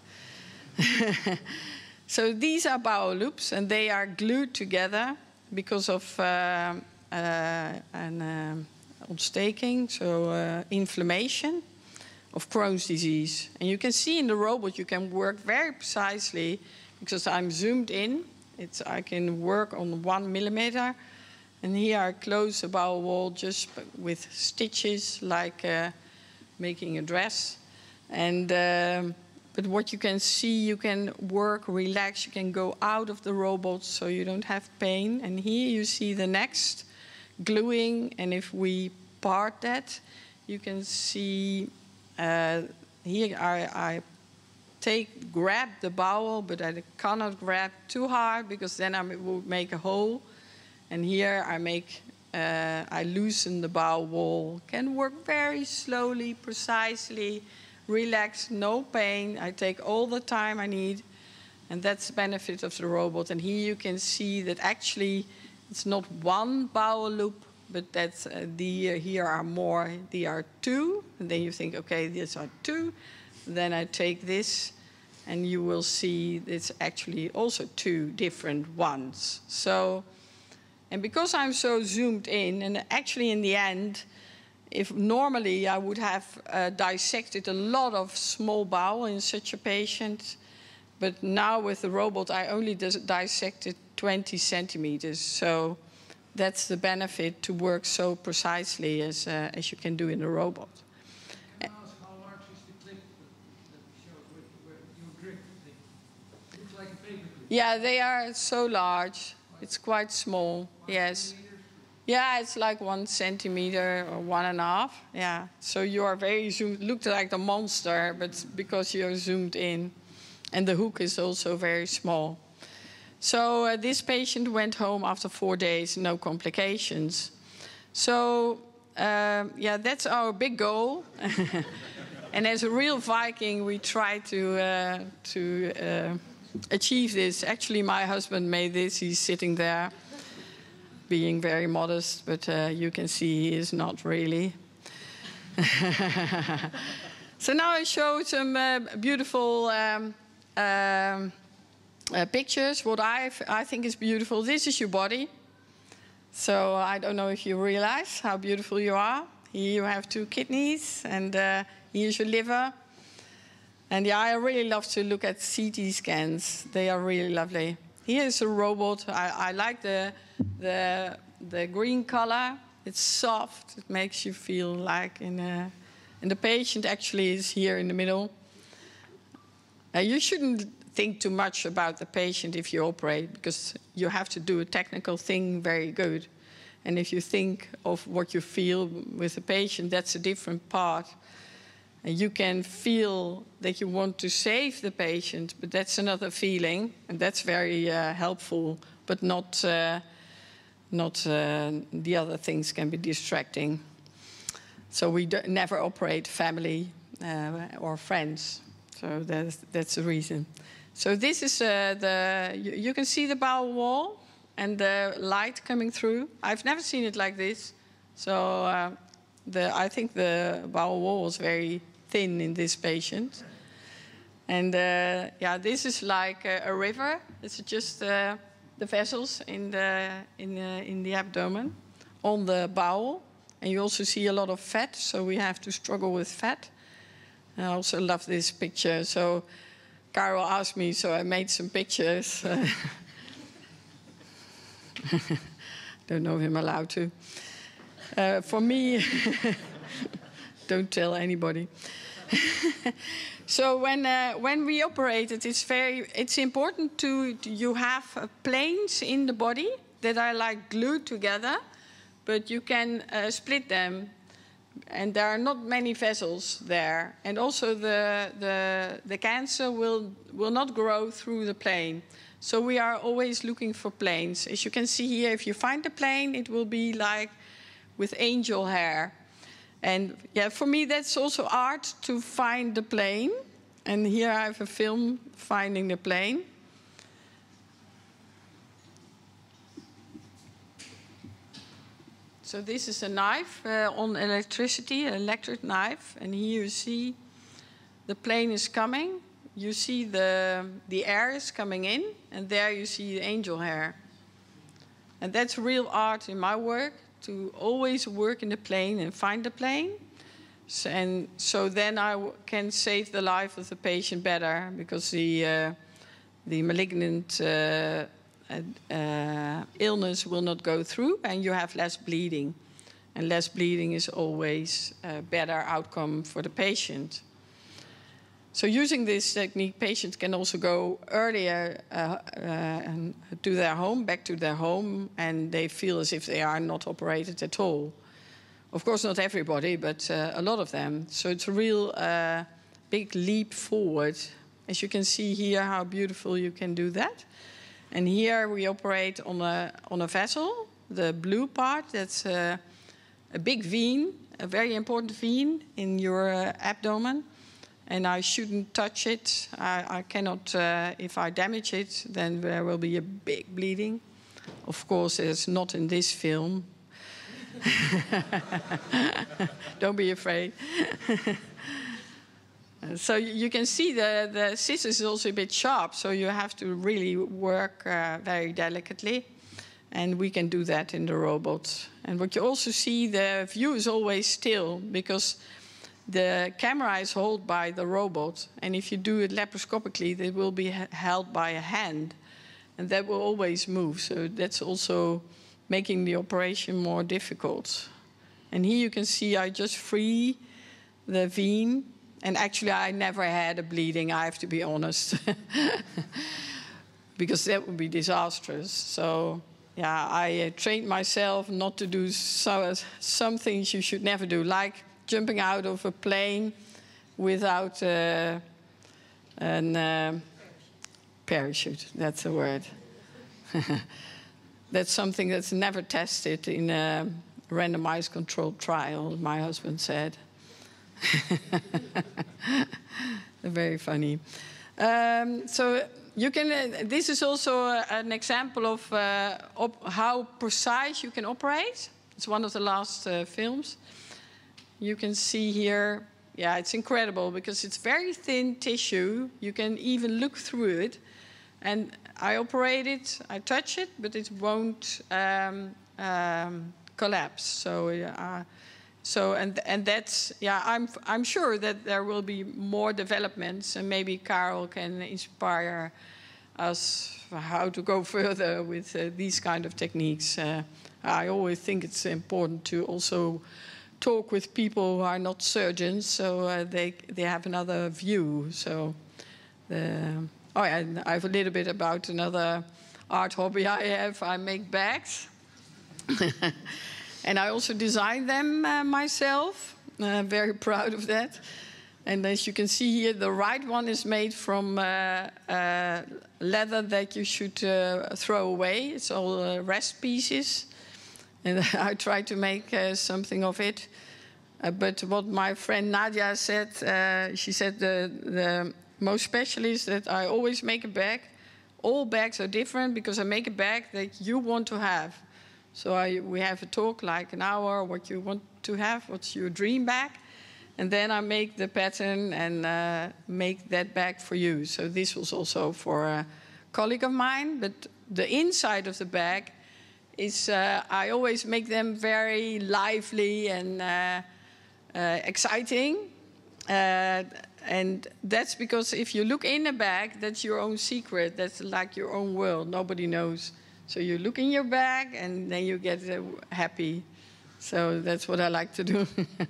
So these are bowel loops, and they are glued together because of uh, uh, an uh, ontsteking, so uh, inflammation of Crohn's disease. And you can see in the robot, you can work very precisely because I'm zoomed in. It's, I can work on one millimeter. And here I close the bowel wall just with stitches, like uh, making a dress. And... Um, But what you can see, you can work, relax, you can go out of the robot so you don't have pain. And here you see the next gluing, and if we part that, you can see uh, here I, I take, grab the bowel, but I cannot grab too hard because then I would make a hole. And here I make Uh, I loosen the bowel wall, can work very slowly, precisely, relax, no pain. I take all the time I need, and that's the benefit of the robot. And here you can see that actually it's not one bowel loop, but that uh, the, uh, here are more, there are two. And then you think, okay, these are two. Then I take this, and you will see it's actually also two different ones. So, and because I'm so zoomed in, and actually in the end, if normally I would have uh, dissected a lot of small bowel in such a patient, but now with the robot I only dis dissected twenty centimeters. So that's the benefit to work so precisely as, uh, as you can do in a robot. Can I ask how large is the clip that, that showed with, where you drip thing? It looks like a paper clip. Yeah, they are so large. It's quite small, yes. Yeah, it's like one centimeter or one and a half. Yeah, so you are very zoomed. Looked like a monster, but because you're zoomed in, and the hook is also very small. So uh, this patient went home after four days, no complications. So uh, yeah, that's our big goal. And as a real Viking, we try to uh, to uh, achieve this. Actually, my husband made this. He's sitting there, being very modest, but uh, you can see he is not really. So now I show some uh, beautiful um, um, uh, pictures. What I I think is beautiful. This is your body. So I don't know if you realize how beautiful you are. Here you have two kidneys, and uh, here's your liver. And yeah, I really love to look at C T scans. They are really lovely. Here's a robot. I, I like the, the, the green color. It's soft. It makes you feel like in a... And the patient actually is here in the middle. Now, you shouldn't think too much about the patient if you operate, because you have to do a technical thing very good. And if you think of what you feel with the patient, that's a different part. And you can feel that you want to save the patient, but that's another feeling, and that's very uh, helpful, but not, uh, not uh, the other things can be distracting. So we do never operate family uh, or friends, so that's, that's the reason. So this is uh, the, you, you can see the bowel wall and the light coming through. I've never seen it like this, so uh, the, I think the bowel wall was very thin in this patient. And uh, yeah, this is like a, a river. It's just uh, the vessels in the, in, the, in the abdomen on the bowel. And you also see a lot of fat, so we have to struggle with fat. I also love this picture. So Carol asked me, so I made some pictures. Don't know if I'm allowed to. Uh, for me, don't tell anybody. So when uh, when we operate it, it's very it's important to, to you have uh, planes in the body that are like glued together, but you can uh, split them, and there are not many vessels there. And also the the the cancer will will not grow through the plane. So we are always looking for planes. As you can see here, if you find the plane, it will be like with angel hair. And yeah, for me, that's also art to find the plane. And here I have a film, Finding the Plane. So this is a knife uh, on electricity, an electric knife. And here you see the plane is coming. You see the, the air is coming in. And there you see the angel hair. And that's real art in my work, to always work in the plane and find the plane. So, and so then I w can save the life of the patient better, because the, uh, the malignant uh, uh, illness will not go through, and you have less bleeding. And less bleeding is always a better outcome for the patient. So using this technique, patients can also go earlier uh, uh, and to their home, back to their home, and they feel as if they are not operated at all. Of course, not everybody, but uh, a lot of them. So it's a real uh, big leap forward. As you can see here, how beautiful you can do that. And here we operate on a, on a vessel, the blue part, that's uh, a big vein, a very important vein in your uh, abdomen. And I shouldn't touch it. I, I cannot, uh, if I damage it, then there will be a big bleeding. Of course, it's not in this film. Don't be afraid. So you can see the, the scissors is also a bit sharp, so you have to really work uh, very delicately. And we can do that in the robot. And what you also see, the view is always still, because the camera is held by the robot. And if you do it laparoscopically, it will be held by a hand. And that will always move. So that's also making the operation more difficult. And here you can see I just free the vein. And actually, I never had a bleeding, I have to be honest. Because that would be disastrous. So, yeah, I uh, trained myself not to do so, some things you should never do, like jumping out of a plane without uh, an uh, parachute. That's the word. That's something that's never tested in a randomized controlled trial, my husband said. Very funny. Um, so you can. Uh, this is also uh, an example of uh, op how precise you can operate. It's one of the last uh, films. You can see here. Yeah, it's incredible because it's very thin tissue. You can even look through it. And I operate it. I touch it, but it won't um, um, collapse. So. Uh, So and and that's yeah I'm I'm sure that there will be more developments, and maybe Carol can inspire us how to go further with uh, these kind of techniques. Uh, I always think it's important to also talk with people who are not surgeons, so uh, they they have another view. So the oh yeah, I have a little bit about another art hobby I have. I make bags. And I also designed them uh, myself. Uh, very proud of that. And as you can see here, the right one is made from uh, uh, leather that you should uh, throw away. It's all uh, rest pieces. And I tried to make uh, something of it. Uh, but what my friend Nadia said, uh, she said the, the most special is that I always make a bag. All bags are different because I make a bag that you want to have. So I, we have a talk like an hour, what you want to have, what's your dream bag. And then I make the pattern and uh, make that bag for you. So this was also for a colleague of mine. But the inside of the bag is, uh, I always make them very lively and uh, uh, exciting. Uh, and that's because if you look in a bag, that's your own secret. That's like your own world. Nobody knows. So you look in your bag, and then you get uh, happy. So that's what I like to do.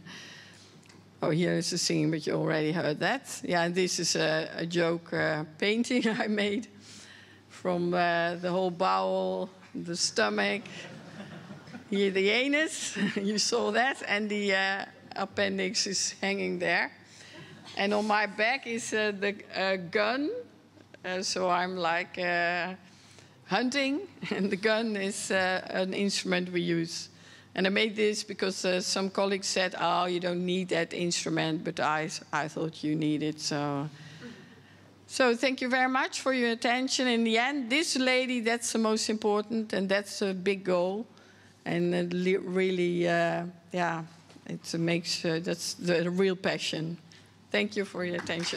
Oh, here is the singing, but you already heard that. Yeah, and this is a, a joke uh, painting I made from uh, the whole bowel, the stomach, here the anus. You saw that, and the uh, appendix is hanging there. And on my back is uh, the uh, gun. Uh, so I'm like... Uh, hunting, and the gun is uh, an instrument we use. And I made this because uh, some colleagues said, oh, you don't need that instrument, but I, I thought you need it. So. so thank you very much for your attention. In the end, this lady, that's the most important, and that's a big goal. And it really, uh, yeah, it makes, uh, that's the real passion. Thank you for your attention.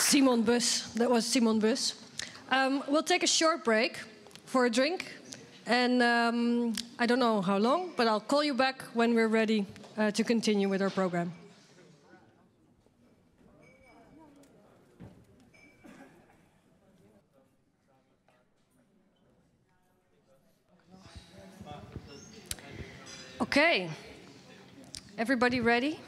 Simon Bus. That was Simon Bus. Um, we'll take a short break for a drink. And um, I don't know how long, but I'll call you back when we're ready uh, to continue with our program. Okay. Everybody ready?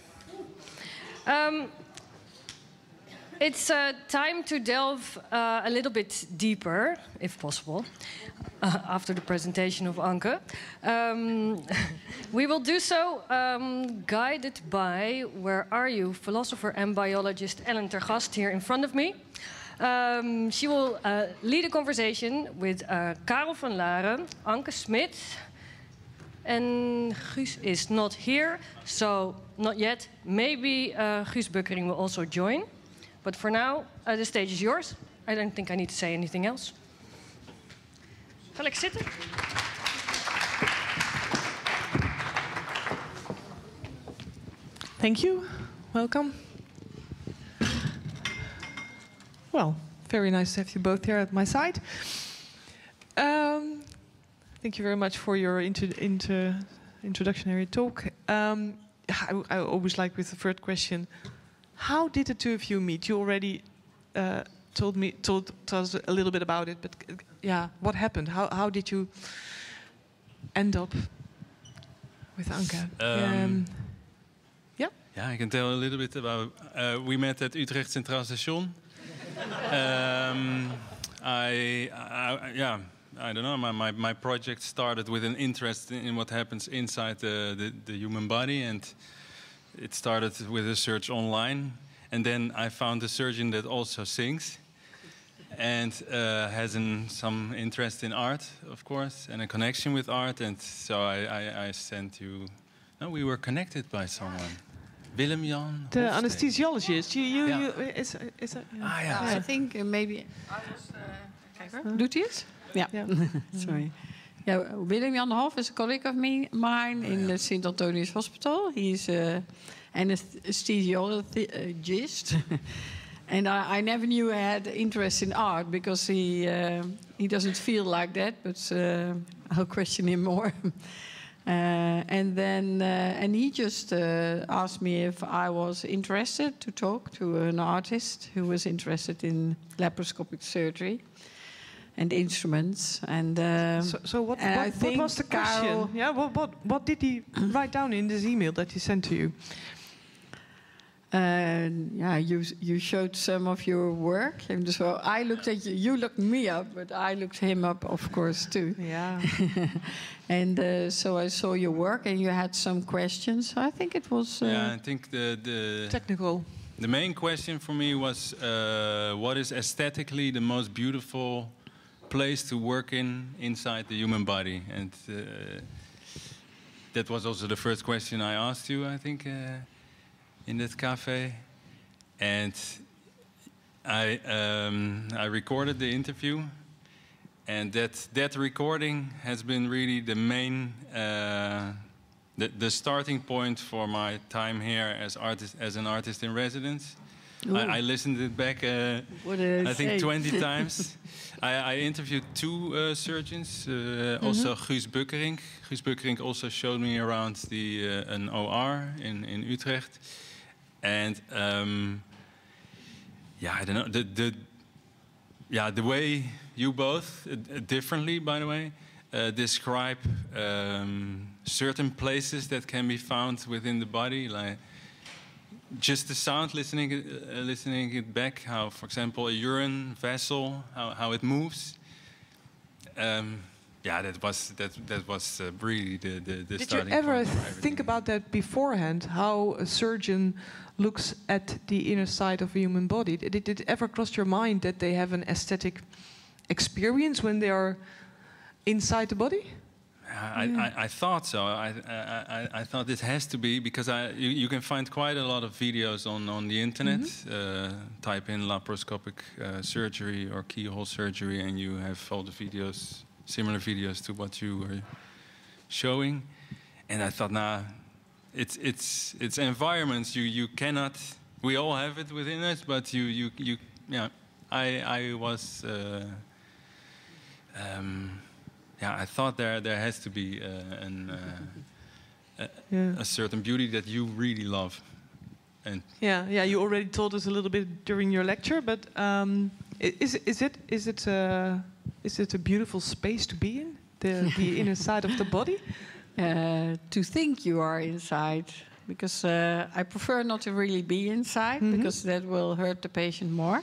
Um, it's uh, time to delve uh, a little bit deeper, if possible, uh, after the presentation of Anke. Um, we will do so um, guided by, where are you, philosopher and biologist Ellen ter Gast here in front of me. Um, she will uh, lead a conversation with uh, Karel van Laren, Anke Smit, and Guus is not here, so not yet. Maybe uh, Guus Buckering will also join. But for now, uh, the stage is yours. I don't think I need to say anything else. Ga ik zitten? Thank you. Welcome. Well, very nice to have you both here at my side. Um, Thank you very much for your intro intro introductory talk. Um, I, I always like with the first question, how did the two of you meet? You already uh, told me told, told us a little bit about it, but uh, yeah, what happened? How how did you end up with Anke? Um, um, yeah. Yeah, I can tell a little bit about. Uh, we met at Utrecht Centraal Station. um, I, I, yeah. I don't know, my, my, my project started with an interest in, in what happens inside the, the, the human body, and it started with a search online. And then I found a surgeon that also sings and uh, has an, some interest in art, of course, and a connection with art. And so I, I, I sent you... No, we were connected by someone. Willem-Jan The Hofstee. anesthesiologist. You, you, Yeah. you, is, is that, yeah. Ah, ja. I think uh, maybe I was. Uh, kijk, doet hij het? Yeah. Yeah. Sorry. Yeah, Willem Jan Hof is a colleague of me, mine in the Saint Antonius Hospital. He's an anesthesiologist. And I, I never knew I had interest in art because he uh, he doesn't feel like that, but uh, I'll question him more. uh, and then uh, and he just uh, asked me if I was interested to talk to an artist who was interested in laparoscopic surgery and instruments. And uh, So, so what, and I what, what think was the question? Karel- Yeah, what, what, what did he write down in this email that he sent to you? Uh, yeah, you you showed some of your work, and so I looked at you. You looked me up, but I looked him up, of course, too. Yeah. And uh, so I saw your work, and you had some questions. I think it was. Uh, Yeah, I think the, the, Technical. the main question for me was uh, what is aesthetically the most beautiful place to work in inside the human body? And uh, that was also the first question I asked you, I think, uh, in that cafe. And I, um, I recorded the interview. And that, that recording has been really the main, uh, the, the starting point for my time here as, artist, as an artist in residence. I, I listened it back, uh, What did I I think, say? twenty times. I, I interviewed two uh, surgeons, uh, also Guus Buckering. Guus Buckering also showed me around the uh, an O R in, in Utrecht. And um, yeah, I don't know, the, the, yeah, the way you both, uh, differently by the way, uh, describe um, certain places that can be found within the body, like just the sound, listening, uh, listening it back. How, for example, a urine vessel, how, how it moves. Um, yeah, that was that that was uh, really the the, the Did you starting ever point for think everything. about that beforehand? How a surgeon looks at the inner side of a human body? Did it, did it ever cross your mind that they have an aesthetic experience when they are inside the body? I, I, I thought so. I, I, I, I thought it has to be because I, you, you can find quite a lot of videos on, on the internet. Uh, type in laparoscopic uh, surgery or keyhole surgery, and you have all the videos, similar videos to what you were showing. And I thought, nah, it's it's it's environments you you cannot we all have it within us, but you, you, you yeah. I, I was, uh, um, yeah. I thought there, there has to be uh, an, uh, a, Yeah. a certain beauty that you really love, and Yeah, yeah. You already told us a little bit during your lecture, but um, i- is is it is it uh, is it a beautiful space to be in, the the inner side of the body? Uh, to think you are inside, because uh, I prefer not to really be inside, Mhm. because that will hurt the patient more.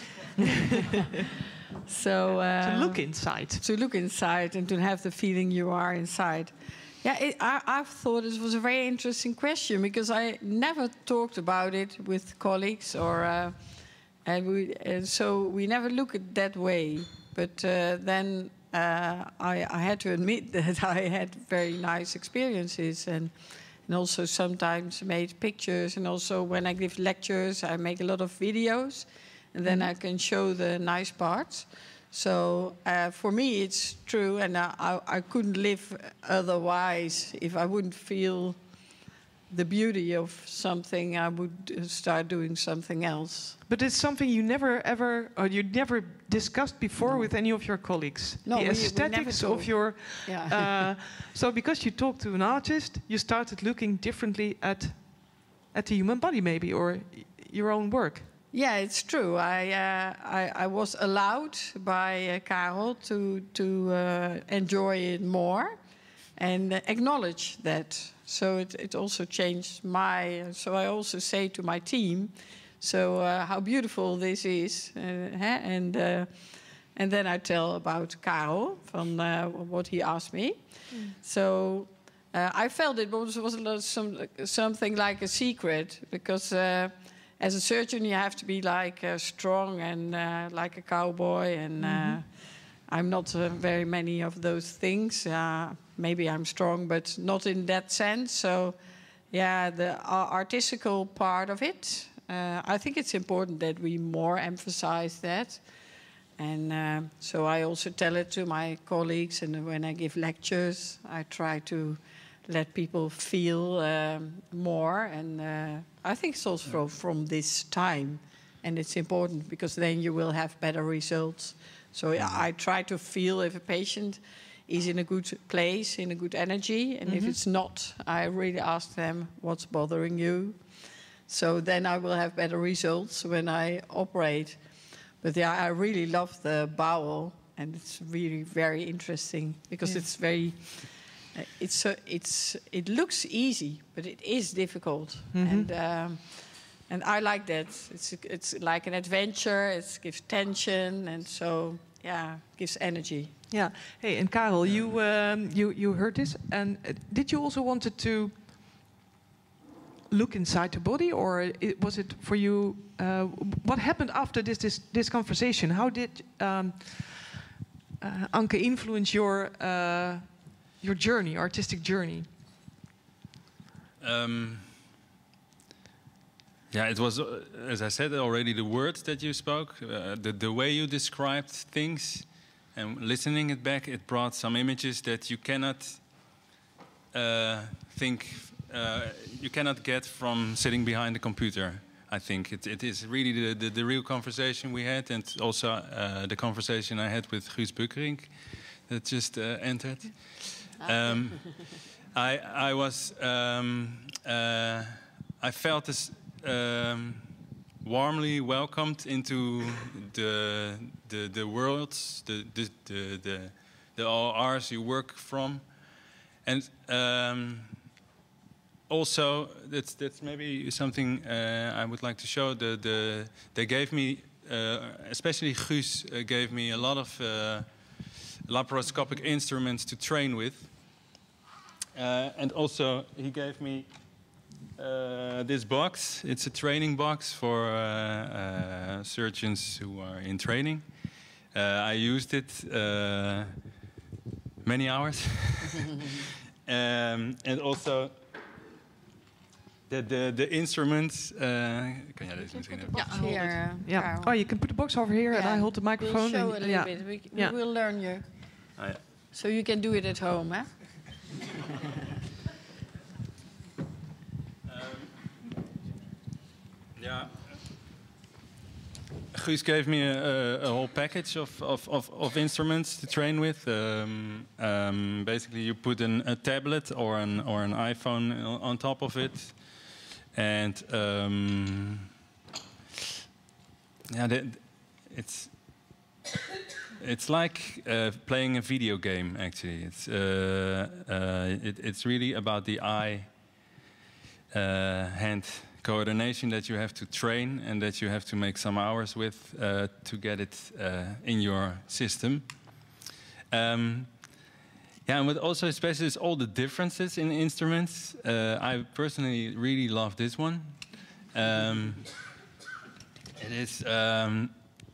So uh, To look inside. to look inside and to have the feeling you are inside. Yeah, it, I, I've thought it was a very interesting question, because I never talked about it with colleagues, or uh, and we and so we never look at that way. But uh, then uh, I, I had to admit that I had very nice experiences, and and also sometimes made pictures, and also when I give lectures, I make a lot of videos, and then I can show the nice parts. So uh, for me, it's true, and I, I, I couldn't live otherwise. If I wouldn't feel the beauty of something, I would uh, start doing something else. But it's something you never ever, or you never discussed before with any of your colleagues. No, the we- we never aesthetics of talked. your. Yeah. Uh, so because you talked to an artist, you started looking differently at at the human body, maybe, or y- your own work. Yeah, it's true. I uh, I, I was allowed by uh, Karel to to uh, enjoy it more and uh, acknowledge that. So it, it also changed my. So I also say to my team, so uh, how beautiful this is, uh, huh? and uh, and then I tell about Karel from uh, what he asked me. So. Uh, I felt it was, was a lot- some, something like a secret, because uh, as a surgeon you have to be like uh, strong and uh, like a cowboy, and uh, I'm not uh, very many of those things. Uh, maybe I'm strong, but not in that sense. So, yeah, the uh, artistical part of it, uh, I think it's important that we more emphasize that. And uh, so I also tell it to my colleagues, and when I give lectures, I try to let people feel um, more. And uh, I think it's also from, from this time, and it's important, because then you will have better results. So I try to feel if a patient is in a good place, in a good energy, and if it's not, I really ask them, what's bothering you? So then I will have better results when I operate. But yeah, I really love the bowel, and it's really very interesting, because Yeah. it's very, uh, it's so it's it looks easy, but it is difficult, and um, and I like that. It's it's like an adventure. It gives tension, and so yeah, gives energy. Yeah. Hey, and Karel, you um, you you heard this, and uh, did you also wanted to look inside the body, or it, was it for you? Uh, what happened after this this this conversation? How did um, uh, Anke influence your uh, your journey, artistic journey? Um, yeah, it was, uh, as I said already, the words that you spoke, uh, the, the way you described things, and listening it back, it brought some images that you cannot uh, think, uh, you cannot get from sitting behind the computer. I think it, it is really the, the, the real conversation we had, and also uh, the conversation I had with Guus Buckerink that just uh, entered. Um, I, I was, um, uh, I felt this um, warmly welcomed into the the, the worlds, the the the the, the O Rs you work from, and um, also that's that's maybe something uh, I would like to show. The the they gave me, uh, especially Guus, uh, gave me a lot of uh, laparoscopic instruments to train with. Uh, and also, he gave me uh, this box. It's a training box for uh, uh, surgeons who are in training. Uh, I used it uh, many hours. um, and also, the, the, the instruments. Uh, kan jij deze misschien even? Yeah, here, Yeah. Karel. Oh, you can put the box over here, and I hold the microphone. We'll show and, a little yeah. bit. We, we Yeah. will learn you, Ah, ja. so you can do it at home, huh? Ja, Yeah. Guus gave me a, a, a whole package of, of, of, of instruments to train with. Um, um, basically, you put an, a tablet or an or an iPhone on top of it, and um, yeah, that, it's it's like uh, playing a video game. Actually, it's uh, uh, it, it's really about the eye uh, hand coordination that you have to train and that you have to make some hours with uh, to get it uh, in your system. Um, yeah, and what also especially is all the differences in instruments. Uh, I personally really love this one. Um, it is. Um,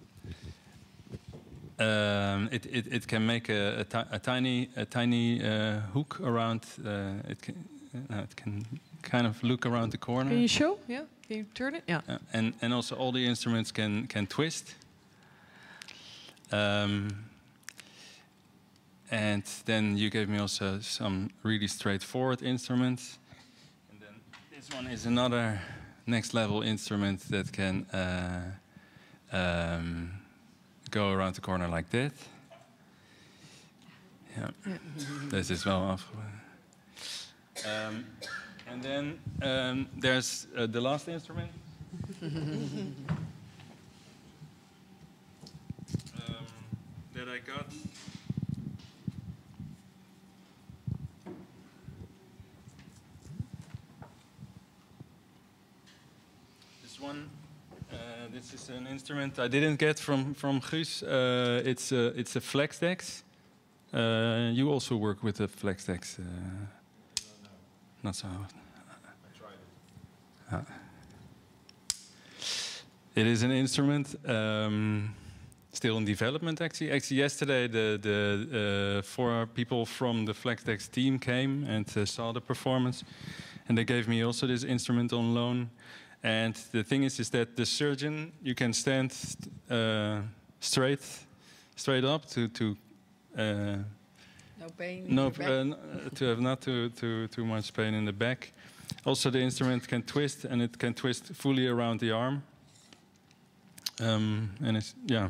um, it, it it can make a, a, ti a tiny a tiny uh, hook around. Uh, it can uh, it can. kind of look around the corner. Can you show? Yeah. Can you turn it? Yeah. Uh, and and also all the instruments can can twist. Um, and then you gave me also some really straightforward instruments. And then this one is another next level instrument that can uh, um, go around the corner like that. Yeah. yeah. This is well off. Um, And then um, there's uh, the last instrument. um, that I got. This one. Uh, this is an instrument I didn't get from from Guus. Uh, it's a it's a FlexDex. Uh, you also work with the FlexDex. Uh, Not so often. I tried it. Uh, it is an instrument um, still in development. Actually, actually, yesterday the the uh, four people from the FlexDex team came and uh, saw the performance, and they gave me also this instrument on loan. And the thing is, is that the surgeon you can stand uh, straight, straight up to to. Uh, No pain in No, your back? uh, n- uh, to have not too, too, too much pain in the back. Also, the instrument can twist, and it can twist fully around the arm. Um, and it's, yeah.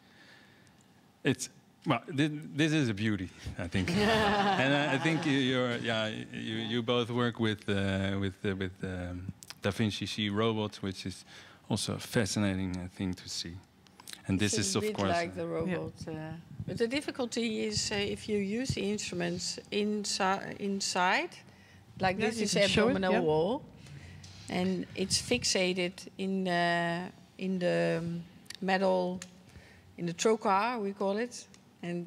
It's, well, thi- this is a beauty, I think. And I, I think you, you're, yeah, you, you both work with, uh, with, uh, with um, DaVinci C robot, which is also a fascinating uh, thing to see. And this It's is, a of bit course, like the robot. Uh, but the difficulty is uh, if you use the instruments insi inside, like Yeah, this you is can show it, abdominal yeah. wall, and it's fixated in uh, in the metal, in the trocar, we call it. And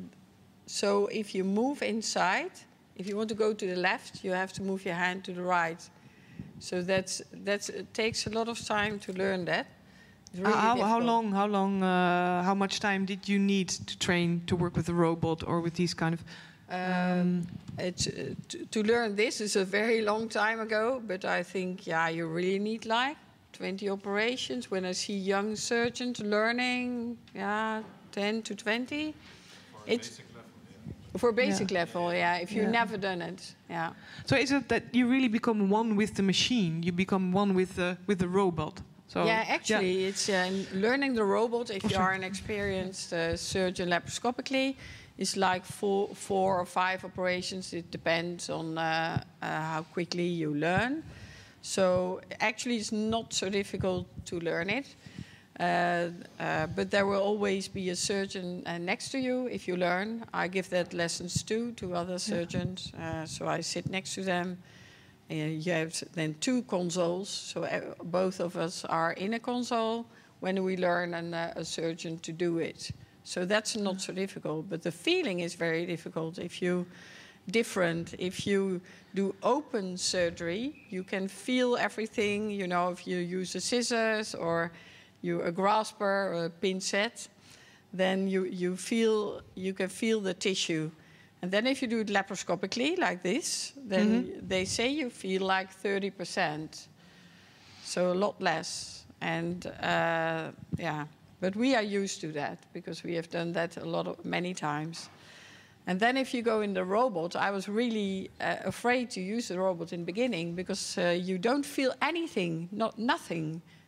so if you move inside, if you want to go to the left, you have to move your hand to the right. So that's that's it takes a lot of time to learn that. It's really Uh, how, how difficult. long? How long? Uh, how much time did you need to train to work with a robot or with these kind of? Um, it's, uh, to, to learn this is a very long time ago, but I think, yeah, you really need like twenty operations. When I see young surgeons learning, yeah, ten to twenty. For it's basic level, yeah. For basic Yeah. level, yeah, if you've Yeah. never done it, yeah. So is it that you really become one with the machine? You become one with the with the robot. So yeah, actually, it's uh, learning the robot. If Oh, you sorry. are an experienced uh, surgeon laparoscopically, is like four, four or five operations. It depends on uh, uh, how quickly you learn. So actually, it's not so difficult to learn it. Uh, uh, but there will always be a surgeon uh, next to you if you learn. I give that lessons too to other surgeons. Uh, so I sit next to them. Uh, you have then two consoles, so uh, both of us are in a console when we learn an, uh, a surgeon to do it. So that's not so difficult, but the feeling is very difficult. If you different, if you do open surgery, you can feel everything. You know, if you use a scissors or you a grasper or a pincette, then you you feel you can feel the tissue. And then if you do it laparoscopically, like this, then Mm-hmm. they say you feel like thirty percent. So a lot less. And uh, yeah, but we are used to that because we have done that a lot of, many times. And then if you go in the robot, I was really uh, afraid to use the robot in the beginning because uh, you don't feel anything, not nothing.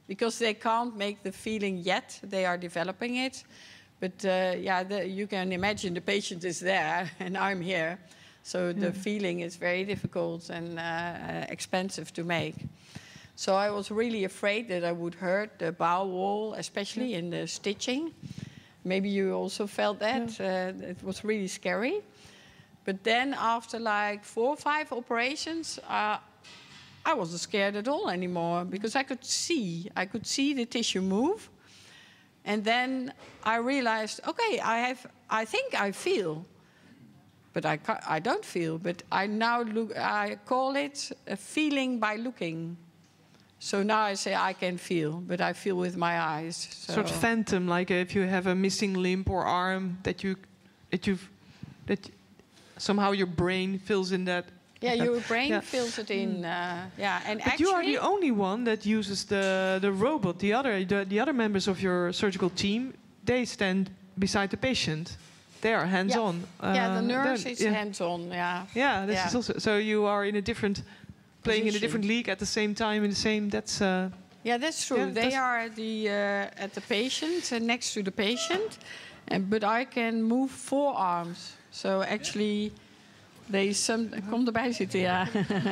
because they can't make the feeling yet. They are developing it. But uh, yeah, the, you can imagine the patient is there and I'm here. So the feeling is very difficult and uh, expensive to make. So I was really afraid that I would hurt the bowel wall, especially in the stitching. Maybe you also felt that. Yeah. Uh, it was really scary. But then after like four or five operations, uh, I wasn't scared at all anymore because I could see. I could see the tissue move. And then I realized, okay, I have. I think I feel. But I, I don't feel. But I now look. I call it a feeling by looking. So now I say I can feel, but I feel with my eyes. So. Sort of phantom, like if you have a missing limb or arm that you, that you, that somehow your brain fills in that. Yeah, your brain yeah. fills it in. Uh, yeah, and but actually, you are the only one that uses the the robot. The other the, the other members of your surgical team, they stand beside the patient. They are hands-on. Yeah, uh, yeah the nurse is yeah. hands-on. Yeah. Yeah, this yeah. is also. So you are in a different. Playing Position. in a different league at the same time in the same. That's. Uh, yeah, that's true. Yeah, they that's are at the uh, at the patient uh, next to the patient, and but I can move four arms. So actually, they some kom erbij zitten. Ja.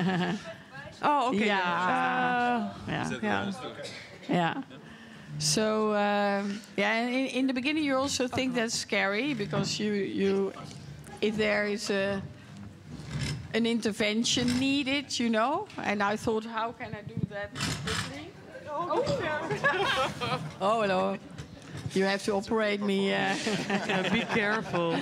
oh, okay. Yeah. Uh, yeah. Yeah. Yeah. So um, yeah, in, in the beginning you also think that's scary because you you if there is a an intervention needed, you know, and I thought, how can I do that quickly? Oh, oh hello. You have to operate me. Uh. Yeah, be careful.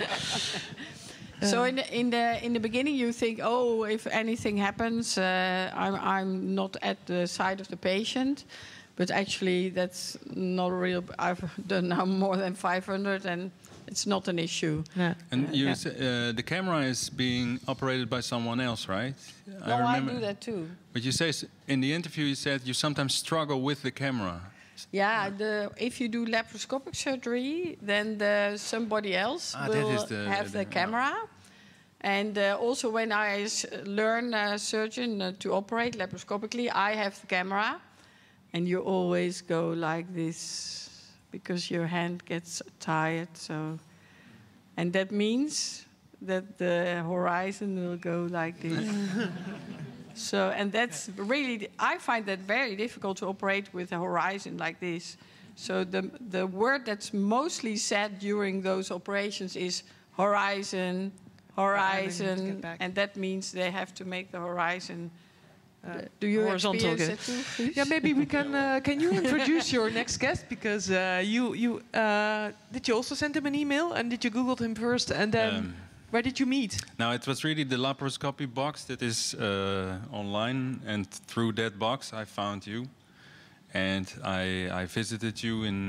So in the, in the in the beginning, you think, oh, if anything happens, uh, I'm I'm not at the side of the patient, but actually that's not real. I've done now more than five hundred and. It's not an issue. Yeah. And you, yeah. say, uh, the camera is being operated by someone else, right? No, I, remember, I do that too. But you say in the interview, you said you sometimes struggle with the camera. Yeah, the, if you do laparoscopic surgery, then the, somebody else ah, will that is the, have the, the camera. And uh, also when I s learn a surgeon uh, to operate laparoscopically, I have the camera. And you always go like this. Because your hand gets tired, so, and that means that the horizon will go like this. So, and that's really, I find that very difficult to operate with a horizon like this. So the the word that's mostly said during those operations is horizon, horizon, ah, and that means they have to make the horizon. Uh, do you horizontal experience that too? Yeah, maybe we can. Uh, can you introduce your next guest? Because uh, you you uh, did you also send him an email and did you Google him first and then um, where did you meet? No, it was really the laparoscopy box that is uh, online, and through that box I found you, and I I visited you in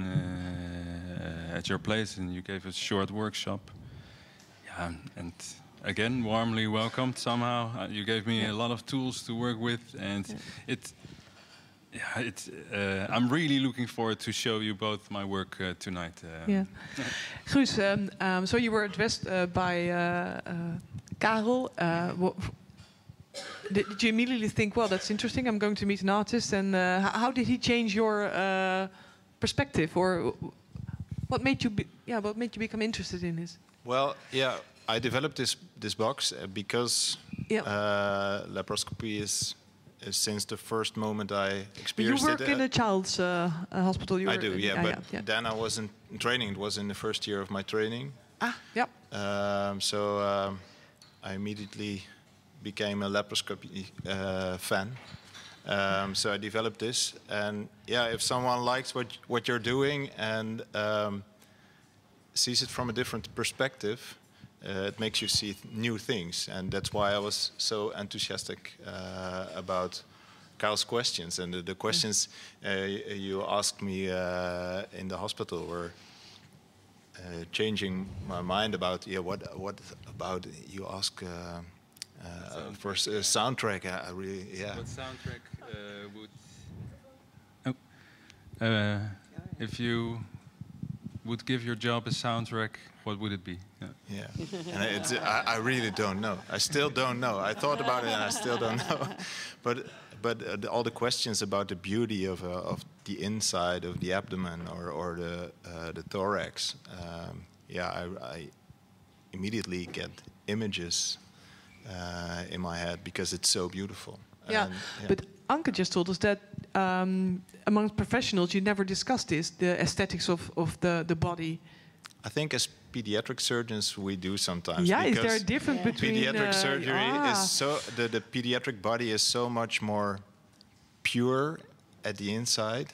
uh, at your place and you gave a short workshop. Yeah, and. Again, warmly welcomed somehow. Uh, you gave me yeah. a lot of tools to work with, and yeah. it, yeah, it's. Uh, I'm really looking forward to show you both my work uh, tonight. Uh, yeah. Guus, um, um, so you were addressed uh, by uh, uh, Karel. Uh, did, did you immediately think, well, that's interesting, I'm going to meet an artist, and uh, how did he change your uh, perspective, or what made you, be, yeah, what made you become interested in this? Well, yeah. I developed this this box uh, because yep. uh, laparoscopy is, is since the first moment I experienced you work it. You work in a child's uh, uh, hospital. You I do, yeah. Uh, but yeah, yeah. then I wasn't in training. It was in the first year of my training. Ah, yep. Um, so um, I immediately became a laparoscopy uh, fan. Um, so I developed this, and yeah, if someone likes what what you're doing and um, sees it from a different perspective. Uh, it makes you see th new things, and that's why I was so enthusiastic uh, about Karel's questions. And the, the questions uh, you asked me uh, in the hospital were uh, changing my mind about, yeah, what what about you ask uh, uh, for a soundtrack? I, I really, yeah. What soundtrack uh, would? Oh, uh, if you would give your job a soundtrack, what would it be? Yeah, yeah. And it's, I, I really don't know. I still don't know. I thought about it and I still don't know. But but uh, the, all the questions about the beauty of uh, of the inside of the abdomen or or the uh, the thorax, um, yeah, I, I immediately get images uh, in my head because it's so beautiful. Yeah, And, yeah. but Anke just told us that um, among professionals, you never discuss this, the aesthetics of, of the, the body. I think as pediatric surgeons we do sometimes. Yeah, is there a because difference Yeah. between pediatric uh, surgery ah. is so the, the pediatric body is so much more pure at the inside.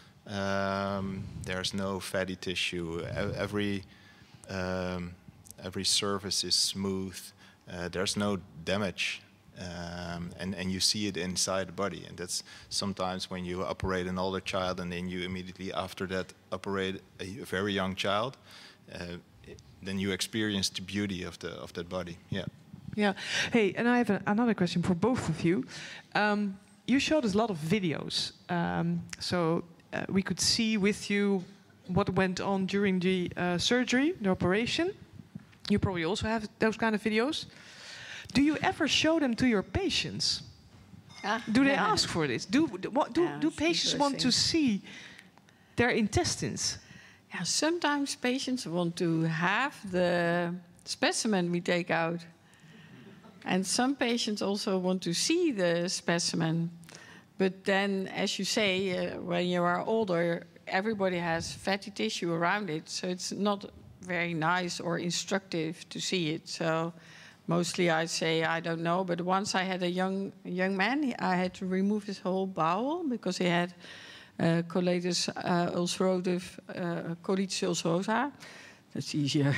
Um, there's no fatty tissue. E- Every um, every surface is smooth. Uh, there's no damage. Um, and, and you see it inside the body. And that's sometimes when you operate an older child and then you immediately after that operate a very young child, uh, then you experience the beauty of the of that body. Yeah. Yeah. Hey, and I have a, another question for both of you. Um, you showed us a lot of videos, um, so uh, we could see with you what went on during the uh, surgery, the operation. You probably also have those kind of videos. Do you ever show them to your patients? Ah, Do they yeah. ask for this? Do do, what, do, Yeah, do it's patients want to see their intestines? Yeah, sometimes patients want to have the specimen we take out. And some patients also want to see the specimen. But then, as you say, uh, when you are older, everybody has fatty tissue around it. So it's not very nice or instructive to see it. So mostly I say, I don't know. But once I had a young, young man, I had to remove his whole bowel because he had uh, colitis uh, ulcerative, uh, colitis ulcerosa. That's easier.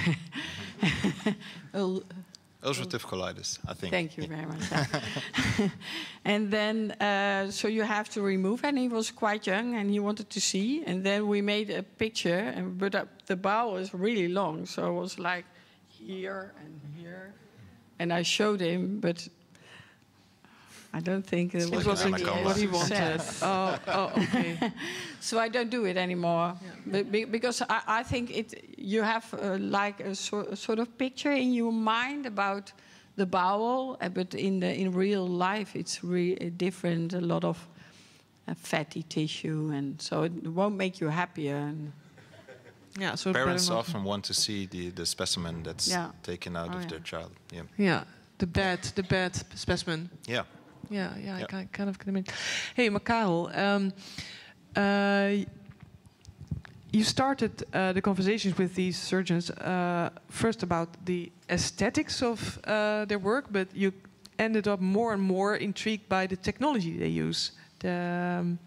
Ul- Ulcerative colitis, I think. Thank you very much. And then, uh, so you have to remove, and he was quite young, and he wanted to see. And then we made a picture, and but uh, the bowel is really long, so it was like here and here. And I showed him, but I don't think it was like an really anaconda. What he as wanted. said. Oh, oh, okay. So I don't do it anymore. Be- be- because I, I think it, you have uh, like a, so, a sort of picture in your mind about the bowel, uh, but in the in real life it's re- different. A lot of uh, fatty tissue, and so it won't make you happier. And Yeah, so Parents better not- often want to see the, the specimen that's Yeah. taken out Oh, of yeah. their child. Yeah. Yeah, the bad, the bad specimen. Yeah. Yeah, yeah, I Yeah. can, kind of can imagine. Hey, Mikael, um, uh, you started uh, the conversations with these surgeons uh, first about the aesthetics of uh, their work, but you ended up more and more intrigued by the technology they use. The, um,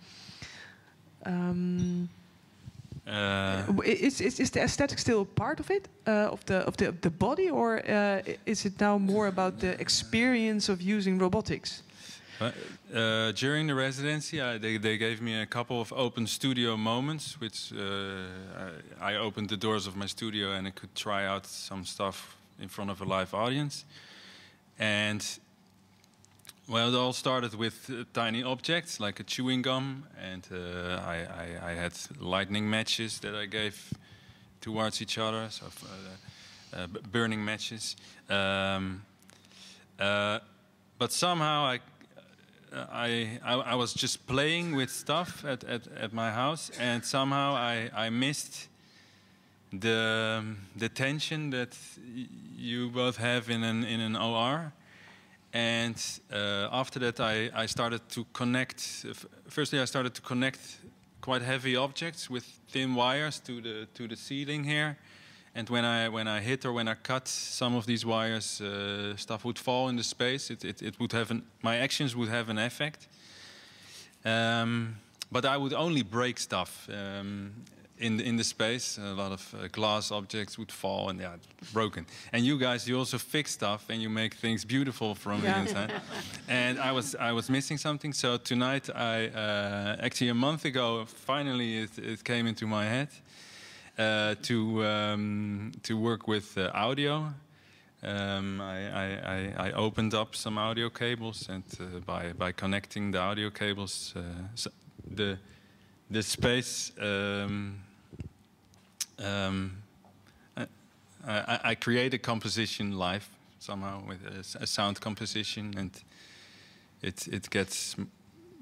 um, Uh, is, is, is the aesthetic still a part of it, uh, of the of the of the body, or uh, is it now more about the experience of using robotics? But, uh, during the residency, I, they, they gave me a couple of open studio moments, which uh, I, I opened the doors of my studio and I could try out some stuff in front of a live audience. And well, it all started with uh, tiny objects like a chewing gum, and uh, I, I, I had lightning matches that I gave towards each other, so uh, uh, b- burning matches. Um, uh, but somehow I. I, I I was just playing with stuff at, at, at my house, and somehow I, I missed the the tension that y- you both have in an in an O R. And uh, after that, I, I started to connect. F- firstly, I started to connect quite heavy objects with thin wires to the to the ceiling here. And when I when I hit or when I cut some of these wires, uh, stuff would fall in the space. It, it, it would have an, my actions would have an effect. Um, but I would only break stuff um, in the, in the space. A lot of uh, glass objects would fall and yeah, it's broken. And you guys, you also fix stuff and you make things beautiful from the inside. And I was I was missing something. So tonight, I uh, actually a month ago, finally it, it came into my head. Uh, to um, to work with uh, audio, um, I, I, I, I opened up some audio cables, and uh, by by connecting the audio cables, uh, so the the space. Um, um, I, I, I create a composition live somehow with a, a sound composition, and it it gets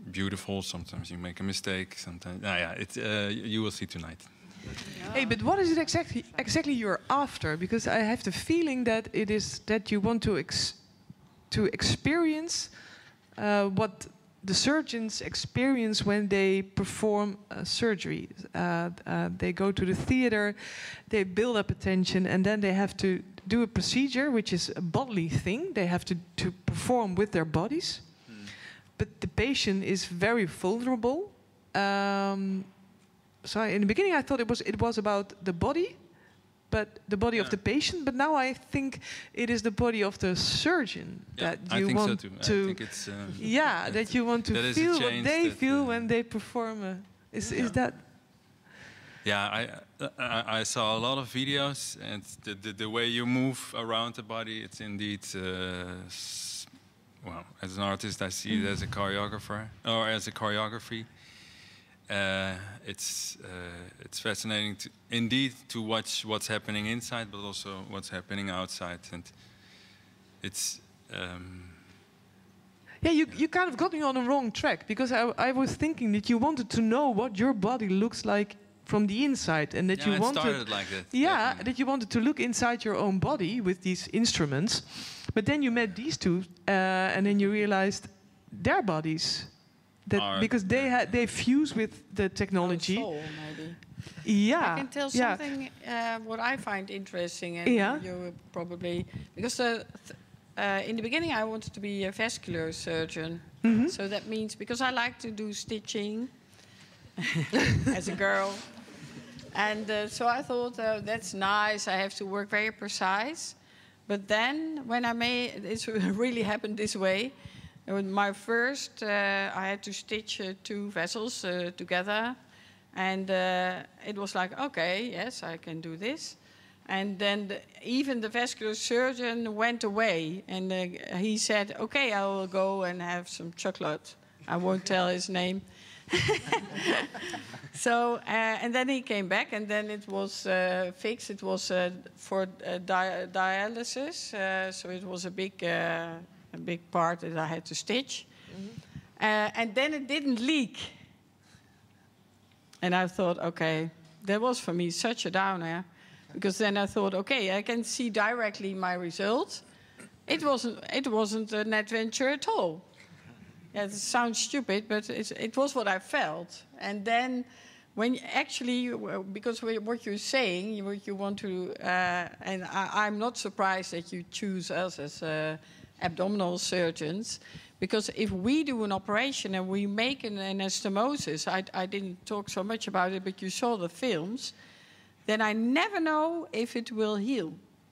beautiful. Sometimes you make a mistake. Sometimes, ah, yeah, it, uh, you will see tonight. Hey, but what is it exactly exactly you're after? Because I have the feeling that it is that you want to ex to experience uh, what the surgeons experience when they perform uh, surgery. Uh, uh, they go to the theater, they build up attention, and then they have to do a procedure, which is a bodily thing. They have to, to perform with their bodies. Mm. But the patient is very vulnerable. Um, so I, in the beginning I thought it was, it was about the body, but the body yeah. of the patient. But now I think it is the body of the surgeon yeah, that I you think want so too. to. I think it's, uh, yeah, that you want to feel what they that, feel uh, when they perform. A, is yeah. is that? Yeah, I, I I saw a lot of videos, and the the, the way you move around the body, it's indeed. Uh, well, as an artist, I see it as a choreographer or as a choreography. Uh, it's uh, it's fascinating, to, indeed, to watch what's happening inside, but also what's happening outside, and it's. Um, yeah, you you kind of got me on the wrong track, because I I was thinking that you wanted to know what your body looks like from the inside, and that yeah, you it wanted. started like that. Yeah, definitely. that you wanted to look inside your own body with these instruments, but then you met these two, uh, and then you realized their bodies. That Are, because they yeah. ha they fuse with the technology. Soul, maybe. Yeah. I can tell yeah. something uh, what I find interesting, and Yeah. you will probably because uh, th uh, in the beginning I wanted to be a vascular surgeon. Mm-hmm. So that means because I like to do stitching as a girl, and uh, so I thought uh, that's nice. I have to work very precise, but then when I made it really happened this way. My first, uh, I had to stitch uh, two vessels uh, together, and uh, it was like, okay, yes, I can do this. And then the, even the vascular surgeon went away, and uh, he said, okay, I will go and have some chocolate. I won't tell his name. So, uh, and then he came back, and then it was uh, fixed. It was uh, for uh, di dialysis, uh, so it was a big... Uh, a big part that I had to stitch. Mm-hmm. uh, and then it didn't leak. And I thought, okay, that was for me such a downer, because then I thought, okay, I can see directly my result. It wasn't, it wasn't an adventure at all. Yeah, it sounds stupid, but it's, it was what I felt. And then when you actually, because what you're saying, what you want to, uh, and I, I'm not surprised that you choose us as uh, abdominal surgeons, because if we do an operation and we make an anastomosis, I, I didn't talk so much about it, but you saw the films, then I never know if it will heal.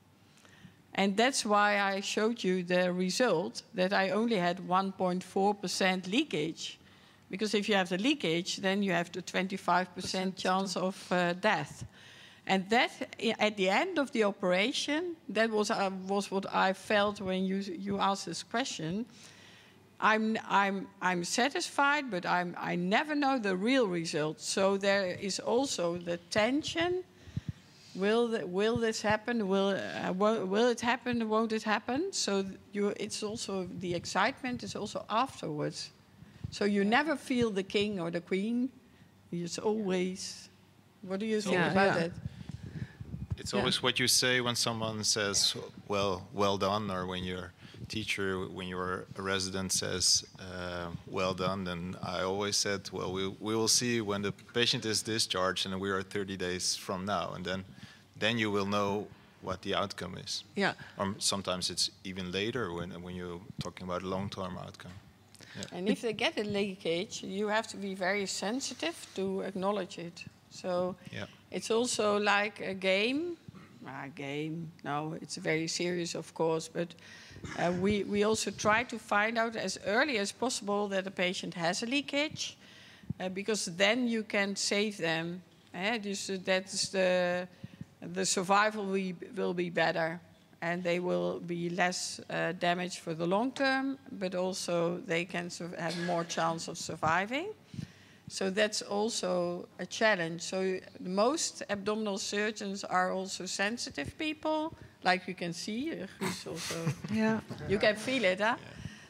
And that's why I showed you the result, that I only had one point four percent leakage. Because if you have the leakage, then you have the twenty-five percent chance of uh, death. And that, at the end of the operation, that was uh, was what I felt when you you asked this question. I'm I'm I'm satisfied, but I'm I never know the real result. So there is also the tension. Will the, will this happen? Will uh, will, will it happen? Won't it happen? So you, it's also the excitement is also afterwards. So you never feel the king or the queen. It's always. What do you think yeah, about yeah. that? It's Yeah. always what you say when someone says, well, well done, or when your teacher, when your resident says, uh, well done, then I always said, well, we, we will see when the patient is discharged, and we are thirty days from now, and then, then you will know what the outcome is. Yeah. Or sometimes it's even later when, when you're talking about a long-term outcome. Yeah. And if they get a leakage, you have to be very sensitive to acknowledge it. So Yeah. it's also like a game. A game, no, it's very serious, of course, but uh, we, we also try to find out as early as possible that a patient has a leakage, uh, because then you can save them. Eh? Dus, uh, that's the, the survival will, will be better, and they will be less uh, damaged for the long term, but also they can have more chance of surviving. So that's also a challenge. So most abdominal surgeons are also sensitive people, like you can see. Uh, Guus also, Yeah. you can feel it, huh?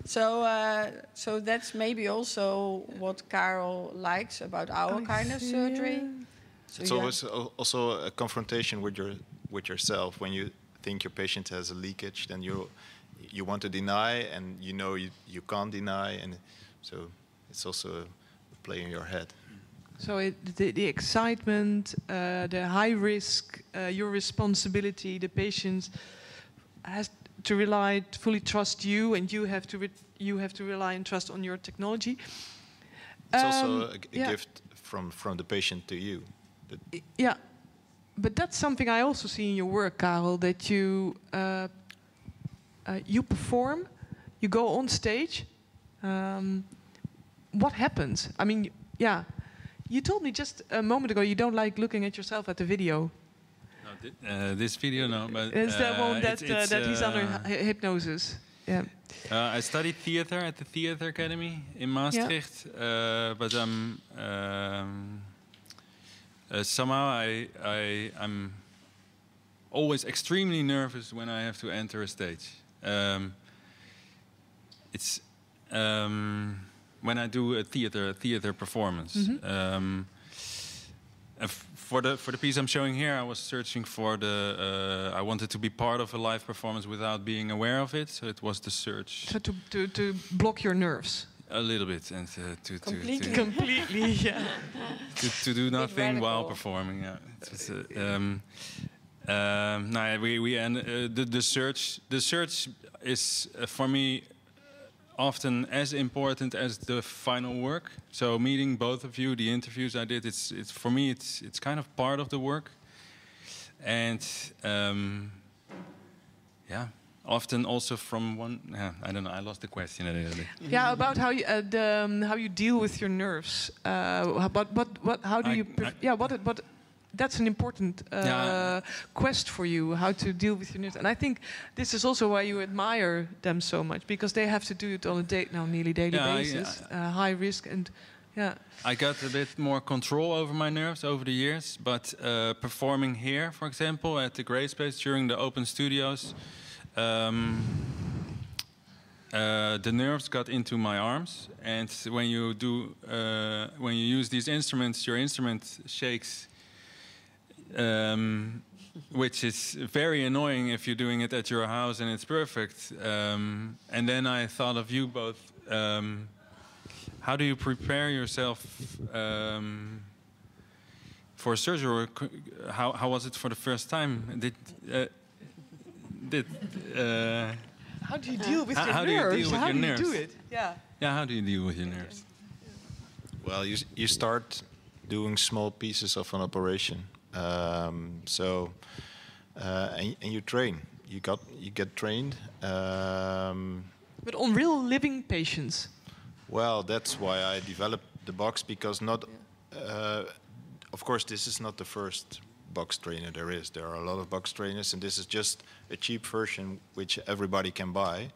So, uh, so that's maybe also what Karel likes about our I kind of see, surgery. yeah. So It's you always al- also a confrontation with your with yourself. When you think your patient has a leakage, then you you want to deny, and you know you, you can't deny, and so it's also a play in your head. So it, the, the excitement, uh, the high risk, uh, your responsibility, the patient has to rely, fully trust you, and you have to re- you have to rely and trust on your technology. It's Um, also a, a yeah. gift from from the patient to you. That I- Yeah, but that's something I also see in your work, Karel. That you uh, uh, you perform, you go on stage. Um, what happens? I mean, yeah, you told me just a moment ago you don't like looking at yourself at the video. No, thi- uh, this video, no, but Is that uh, one that it's- uh, it's, that he's under uh, hy- hypnosis? Yeah. Uh, I studied theater at the Theater Academy in Maastricht, uh, but um, um, uh, somehow I, I I'm always extremely nervous when I have to enter a stage. Um, it's um, when I do a theater theater performance. Mhm. Um, and f- for the for the piece I'm showing here, I was searching for the. Uh, I wanted to be part of a live performance without being aware of it. So it was the search So to, to, to block your nerves. a little bit and uh, to, to, Completely. to, Completely, yeah. to to do nothing while radical. performing. Yeah, it was, uh, um, um, no, yeah, we we and uh, the the search the search is uh, for me often as important as the final work. So meeting both of you, the interviews I did, it's it's for me it's it's kind of part of the work, and um, yeah, often also from one. Yeah, I don't know. I lost the question a little bit. Yeah, about how you uh, the, um, how you deal with your nerves. Uh, how- but but what how do I- you? Pref- I- yeah, what it- what that's an important uh, Yeah. quest for you. How to deal with your nerves, and I think this is also why you admire them so much, because they have to do it on a day now nearly daily Yeah, I- basis, uh, high risk, and yeah. I got a bit more control over my nerves over the years, but uh, performing here, for example, at the Grey Space during the open studios, um, uh, the nerves got into my arms, and when you do, uh, when you use these instruments, your instrument shakes, um, which is very annoying if you're doing it at your house and it's perfect. Um, and then I thought of you both. Um, How do you prepare yourself um, for surgery? Or c- How, how was it for the first time? Did uh, did uh, How do you deal with How- your how do you nerves? deal with how your do you do nerves? it? Yeah. yeah? How do you deal with your nerves? Well, you s- you start doing small pieces of an operation. Um, so uh, and, and you train. You got you get trained. Um, But on real living patients. Well, that's why I developed the box, because not, uh, of course, this is not the first box trainer there is. There are a lot of box trainers, and this is just a cheap version which everybody can buy.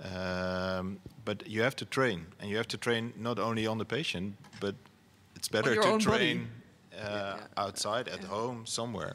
Um, but you have to train, and you have to train not only on the patient, but it's better your to own body. train uh, outside, at home, somewhere.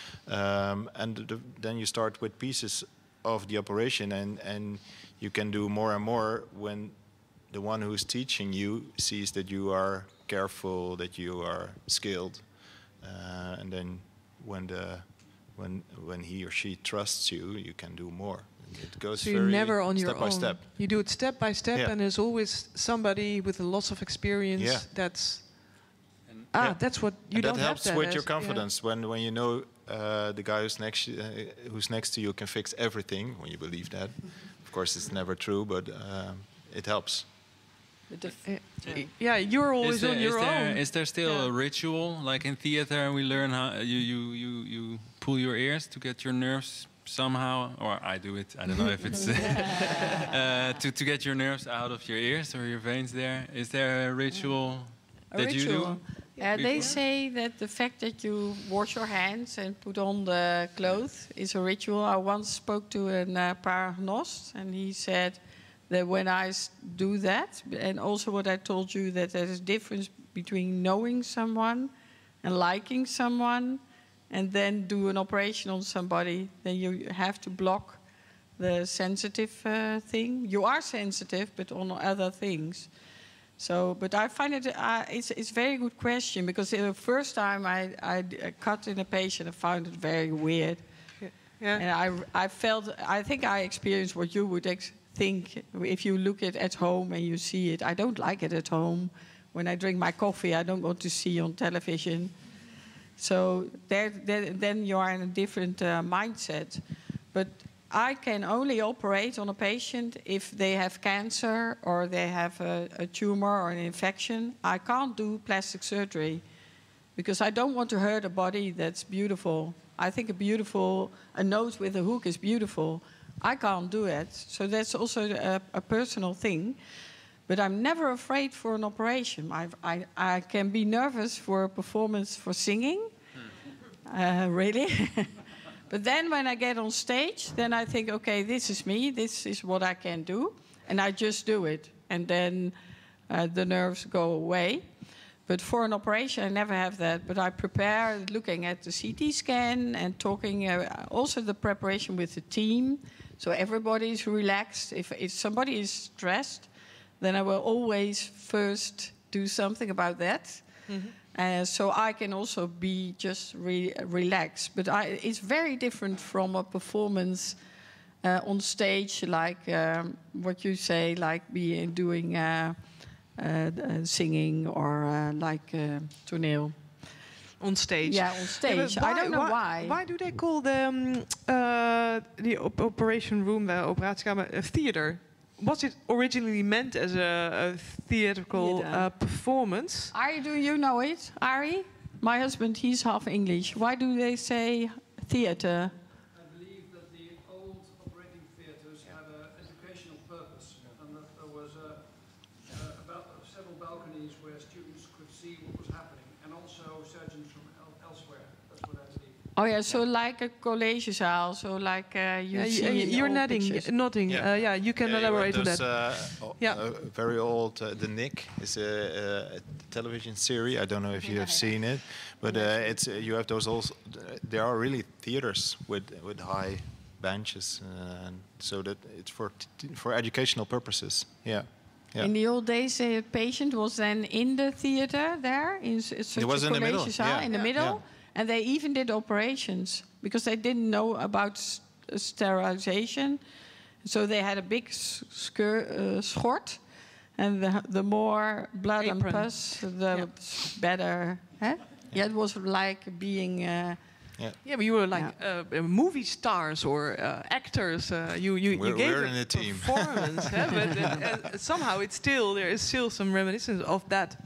Um, and the, then you start with pieces of the operation, and, and you can do more and more when the one who is teaching you sees that you are careful, that you are skilled, uh, and then when the when when he or she trusts you, you can do more. It goes So very you're never on step your by own. step. You do it step by step, Yeah. and there's always somebody with a lots of experience. Yeah. That's ah, Yeah. that's what you and don't that helps have that with your as- yeah. confidence when when you know uh, the guy who's next uh, who's next to you can fix everything. When you believe that, of course, it's never true, but um, it helps. With the f- Yeah. Yeah, you're always Is there, on is your there, own. is there still Yeah. a ritual like in theater? We learn how you you you you pull your ears to get your nerves somehow, or I do it. I don't know if it's uh, to to get your nerves out of your ears or your veins. There is there a ritual A that you do? ritual. Yeah, they before? say that the fact that you wash your hands and put on the clothes is a ritual. I once spoke to a uh, paragnost, and he said that when I s- do that, and also what I told you, that there is a difference between knowing someone and liking someone, and then do an operation on somebody, then you have to block the sensitive uh, thing. You are sensitive, but on other things. So, but I find it uh, it's it's a very good question, because the first time I I cut in a patient, I found it very weird. Yeah. Yeah. And I I felt I think I experienced what you would ex think if you look at at home and you see it. I don't like it at home. When I drink my coffee, I don't want to see on television. So there, there, then you are in a different uh, mindset. But I can only operate on a patient if they have cancer or they have a, a tumor or an infection. I can't do plastic surgery because I don't want to hurt a body that's beautiful. I think a beautiful, a nose with a hook is beautiful. I can't do it. So that's also a, a personal thing. But I'm never afraid for an operation. I've, I, I can be nervous for a performance for singing, uh, really. But then when I get on stage, then I think, okay, this is me. This is what I can do. And I just do it. And then uh, the nerves go away. But for an operation, I never have that. But I prepare looking at the C T scan and talking, uh, also the preparation with the team. So everybody is relaxed. If, if somebody is stressed, then I will always first do something about that. Mm-hmm. uh, so I can also be just re relaxed. But I, it's very different from a performance uh, on stage, like um, what you say, like being doing uh, uh, uh, singing or uh, like uh, toneel. On stage. Yeah, on stage. Yeah, why, I don't know why, why. Why do they call the um, uh, the op operation room, the operatiekamer, a theater? Was it originally meant as a, a theatrical uh, performance? Ari, do you know it? Ari? My husband, he's half English. Why do they say theater? I believe that the old operating theaters had an educational purpose, and that there was a, uh, about several balconies where students could see what was happening, and also surgeons from el elsewhere. That's what I believe. Oh yeah, so like a collegezaal, so like uh, you yeah, see. you, you're nodding, pictures. nodding. Yeah. Uh, yeah, you can Yeah, elaborate on those, that. Uh, o- Yeah. uh, very old. Uh, the Nick is a, a television series. I don't know if you have seen it, but uh, it's uh, you have those also. There are really theaters with with high benches, uh, and so that it's for t for educational purposes. Yeah. Yeah. In the old days, a patient was then in the theater there in s- such It was a in the middle, collegezaal, yeah. in the Yeah. middle, Yeah. and they even did operations because they didn't know about s- uh, sterilization. So they had a big s- skir, uh, schort, and the, the more blood Apron. and pus, the s- better. Huh? Yeah, it was like being. Uh, Yeah. Yeah, but you were like uh, uh, movie stars or uh, actors. Uh, you you, We're- you gave we're a in a team. performance, huh? But uh, uh, somehow it's still there is still some reminiscence of that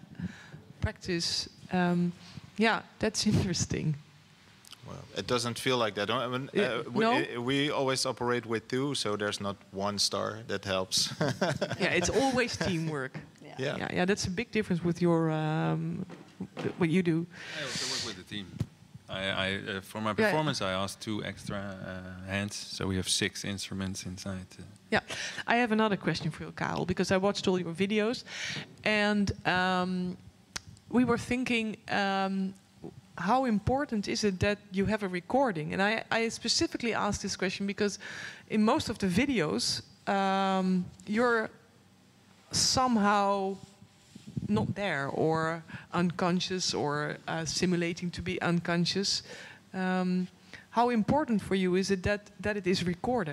practice. Um, yeah, that's interesting. Well, it doesn't feel like that. I mean, Yeah, uh, we, no? uh, we always operate with two, so there's not one star that helps. Yeah, it's always teamwork. Yeah. yeah, yeah. That's a big difference with your um, what you do. I also work with the team. I, I uh, for my performance, I asked two extra uh, hands, so we have six instruments inside. Uh. Yeah, I have another question for you, Karel, because I watched all your videos, and um, we were thinking, um, how important is it that you have a recording? And I, I specifically asked this question because in most of the videos, um, you're somehow not there or unconscious or uh, simulating to be unconscious. Um, how important for you is it that, that it is recorded?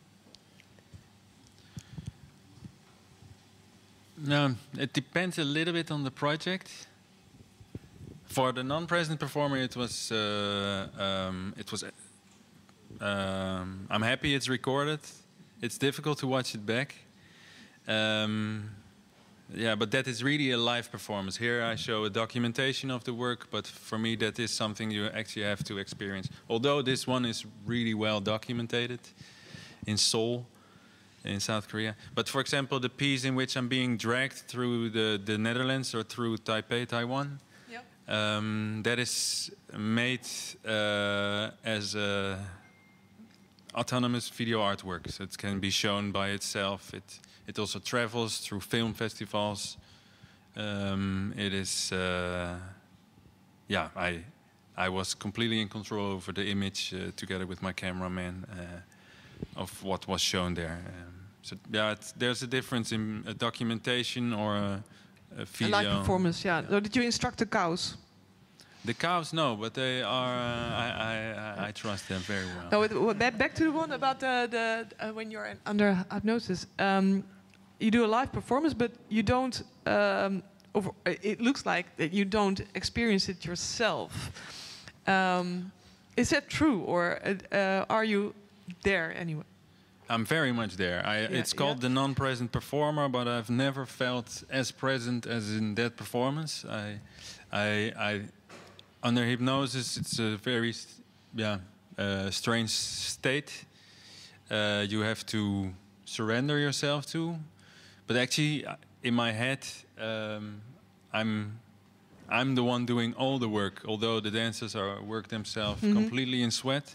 No, it depends a little bit on the project. For the non-present performer, it was uh, um, it was. Um, I'm happy it's recorded. It's difficult to watch it back. Um, yeah, but that is really a live performance. Here I show a documentation of the work, but for me that is something you actually have to experience. Although this one is really well documented in Seoul, in South Korea. But for example, the piece in which I'm being dragged through the, the Netherlands or through Taipei, Taiwan, Yep. um, that is made uh, as a autonomous video artwork. So it can be shown by itself. It, it also travels through film festivals. Um, it is, uh, yeah, I, I was completely in control over the image uh, together with my cameraman. Uh, of what was shown there. Um, so yeah, it's, there's a difference in a documentation or a, a video. A live performance, yeah. So did you instruct the cows? The cows, no, but they are. Uh, I, I, I trust them very well. No, it, well, back, back to the one about the, the uh, when you're under hypnosis. Um, you do a live performance, but you don't. Um, over, it looks like that you don't experience it yourself. Um, is that true, or uh, are you there anyway? I'm very much there. I, Yeah, it's called yeah. the non-present performer, but I've never felt as present as in that performance. I, I, I under hypnosis, it's a very, yeah, uh, strange state. Uh, you have to surrender yourself to, but actually, in my head, um, I'm, I'm the one doing all the work. Although the dancers are work themselves Mhm. completely in sweat.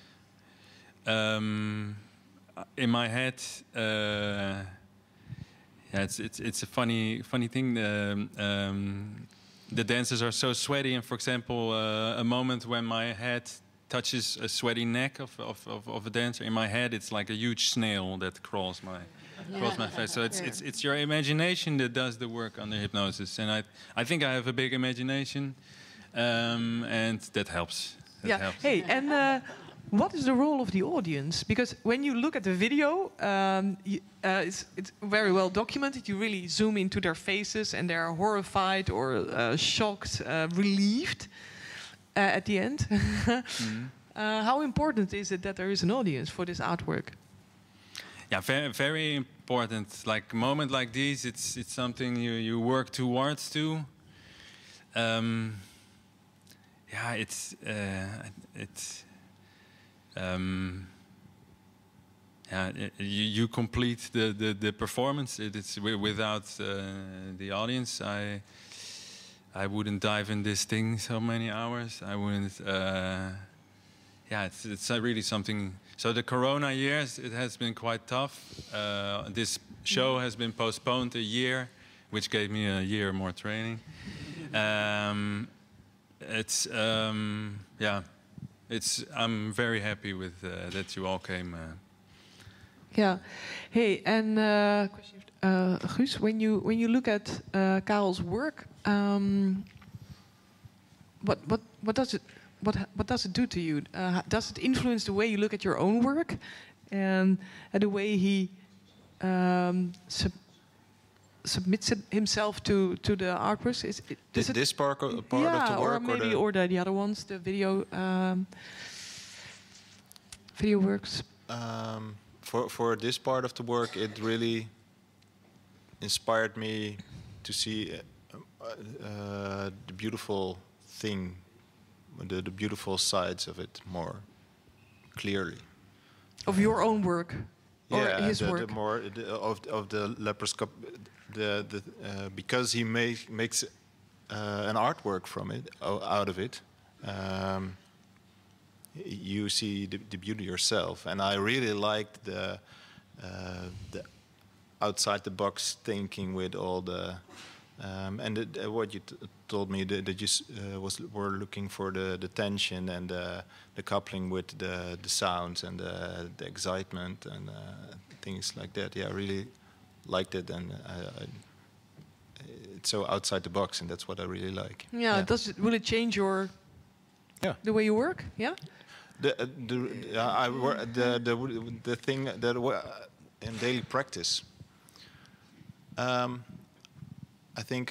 Um, in my head, uh, yeah, it's it's it's a funny funny thing. Um, um, the dancers are so sweaty, and for example, uh, a moment when my head touches a sweaty neck of, of, of, of a dancer, in my head it's like a huge snail that crawls my crawls my face. So it's Yeah. it's it's your imagination that does the work under hypnosis, and I I think I have a big imagination, um, and that helps. That Yeah. helps. Hey, and uh, what is the role of the audience? Because when you look at the video, um, you, uh, it's, it's very well documented. You really zoom into their faces, and they're horrified or uh, shocked, uh, relieved uh, at the end. Mhm. uh, how important is it that there is an audience for this artwork? Yeah, very, very important. Like a moment like this, it's it's something you, you work towards to. Um, yeah, it's uh, it's um, yeah. i- You, you complete the, the, the performance. It, it's wi- without uh, the audience. I I wouldn't dive in this thing so many hours. I wouldn't. Uh, yeah, it's it's uh, really something. So the Corona years, it has been quite tough. Uh, this show has been postponed a year, which gave me a year more training. Um, it's um, yeah, it's. I'm very happy with uh, that you all came. Uh, Yeah. Hey, and uh, question, uh, Guus, when you when you look at uh, Karel's work, um, what what what does it what ha- what does it do to you? Uh, h- does it influence the way you look at your own work, and, and the way he um, sub- submits it himself to to the artworks? Is it, does Did it, this part, o- part yeah, of the work or maybe the, or the, the other ones, the video um, video works. Um, for for this part of the work, it really inspired me to see uh, uh, the beautiful thing, the, the beautiful sides of it more clearly. Of your own work, or Yeah, his the, work. the more the, of of the leproscope, the the uh, because he make, makes uh, an artwork from it, o- out of it. Um, you see the, the beauty yourself, and I really liked the uh, the outside the box thinking with all the um, and the, uh, what you t told me that, that you s- uh, was were looking for the, the tension and uh, the coupling with the the sounds and the, the excitement and uh, things like that. Yeah, I really liked it, and I, I, it's so outside the box, and that's what I really like. Yeah, does it will it change your Yeah. the way you work? Yeah. The uh, the uh, I wor- the the the thing that wa- in daily practice. Um, I think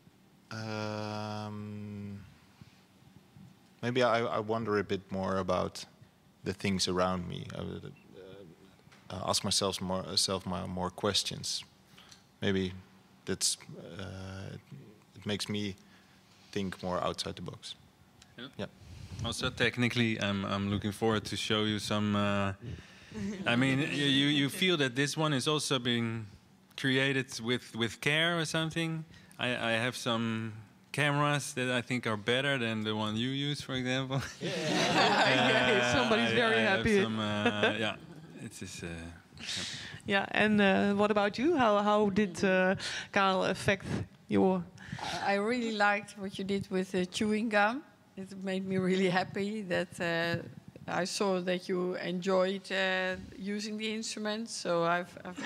um, maybe I, I wonder a bit more about the things around me. I would uh, uh, ask myself more self my more questions. Maybe that's uh, it makes me think more outside the box. Yeah. Yeah. Also, technically, I'm I'm looking forward to show you some. Uh, I mean, you, you you feel that this one is also being created with with care or something. I I have some cameras that I think are better than the one you use, for example. Yeah, somebody's I- very I have happy. Some, uh, yeah, it is. Uh, Yeah, and uh, what about you? How how did uh, Karel affect your? I really liked what you did with the chewing gum. It made me really happy that uh, I saw that you enjoyed uh, using the instruments, so I've, I've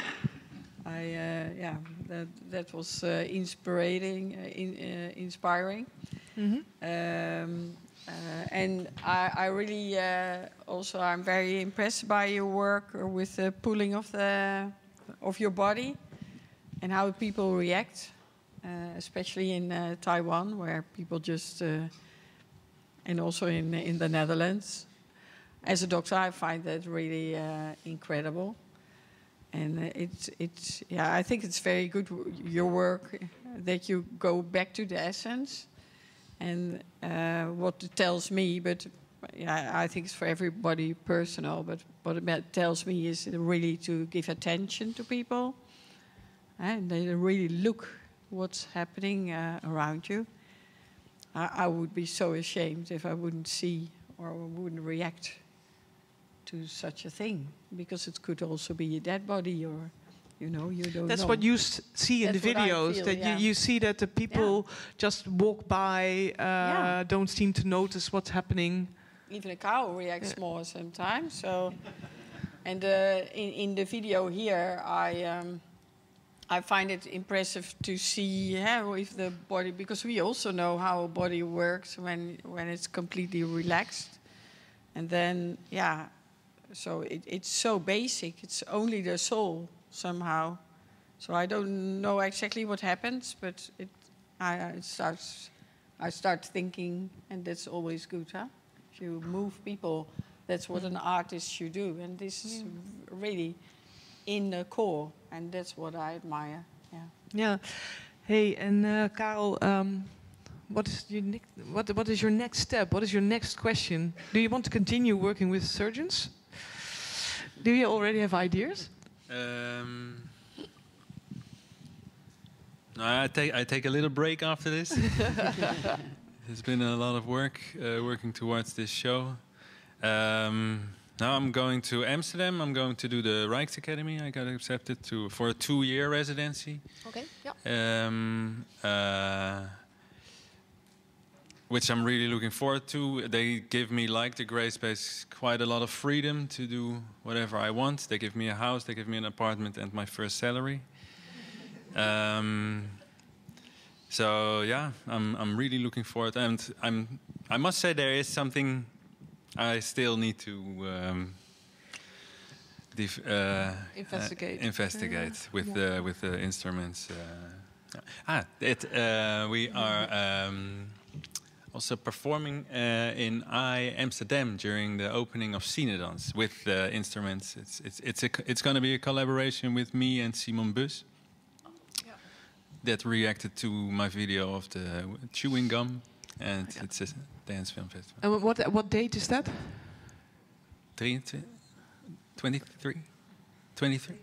I uh, yeah, that that was uh, inspiring, uh, in, uh, inspiring. Mm-hmm. Um, uh, and I, I really uh, also I'm very impressed by your work with the pulling of the of your body and how people react, uh, especially in uh, Taiwan, where people just uh, and also in in the Netherlands. As a doctor, I find that really uh, incredible, and uh, it's it's yeah I think it's very good w- your work that you go back to the essence. And uh, what it tells me, but yeah, I think it's for everybody personal. But what it tells me is really to give attention to people, and they really look what's happening uh, around you. I, I would be so ashamed if I wouldn't see or wouldn't react to such a thing, because it could also be a dead body or. You know, you don't That's know. what you s- see in That's the what I videos. feel, that yeah. you, you see that the people just walk by, uh, Yeah. don't seem to notice what's happening. Even a cow reacts Yeah. more sometimes. So, and uh, in in the video here, I um, I find it impressive to see how if the body, because we also know how a body works when when it's completely relaxed, and then yeah, so it, it's so basic. It's only the soul somehow. So I don't know exactly what happens, but it I it starts. I start thinking, and that's always good, huh? If you move people, that's what an artist should do, and this is really in the core, and that's what I admire. Yeah. Yeah. Hey, and uh, Karel, um, what is your next? What what is your next step? What is your next question? Do you want to continue working with surgeons? Do you already have ideas? Um, no, I take I take a little break after this. There's been a lot of work uh, working towards this show. Um, now I'm going to Amsterdam. I'm going to do the Rijksacademy. I got accepted to for a two-year residency. Okay. Yeah. Um, uh, which I'm really looking forward to. They give me, like the Grey Space, quite a lot of freedom to do whatever I want. They give me a house, they give me an apartment and my first salary. Um, so yeah, I'm I'm really looking forward, and I'm I must say there is something I still need to um, def, uh, Investigate. Uh, investigate Yeah. with Yeah. the with the instruments. Uh, ah, it, uh, we are. Um, Also performing uh, in I Amsterdam during the opening of Cinedans with the instruments. It's it's it's a, it's going to be a collaboration with me and Simon Bus. Yeah. That reacted to my video of the chewing gum, and Yeah. it's a dance film festival. And what what date is that? twenty-three, twenty-three, twenty-three.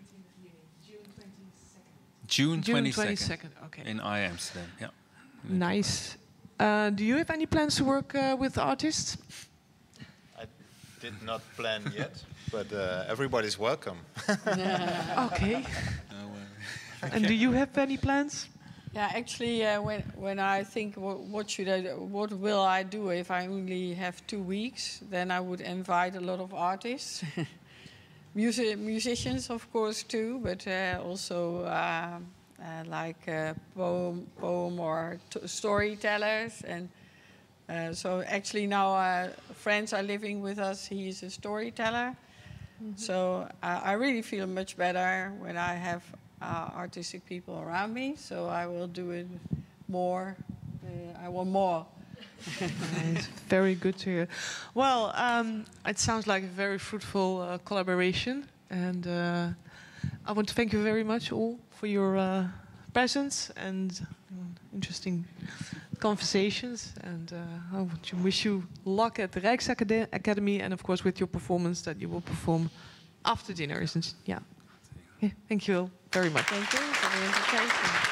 June twenty-second. twenty-second. Okay. In I Amsterdam. Yeah. Nice. Uh, do you have any plans to work uh, with artists? I did not plan yet, but uh, everybody's welcome. Okay. Oh, uh, And do you have any plans? Yeah, actually, uh, when when I think what, what should I do, what will I do if I only have two weeks, then I would invite a lot of artists, Music, musicians of course too, but uh, also uh, uh, like uh, poem, poem or t- storytellers, and uh, so actually now uh, friends are living with us. He is a storyteller, mm-hmm. so uh, I really feel much better when I have uh, artistic people around me. So I will do it more. Uh, I want more. Nice. Very good to hear. Well, um, it sounds like a very fruitful uh, collaboration, and uh, I want to thank you very much all for your uh, presence and um, interesting conversations. And uh, I want to wish you luck at the Rijksacademy, and of course with your performance that you will perform after dinner, isn't it? Yeah. Yeah. Thank you all very much. Thank you for the invitation.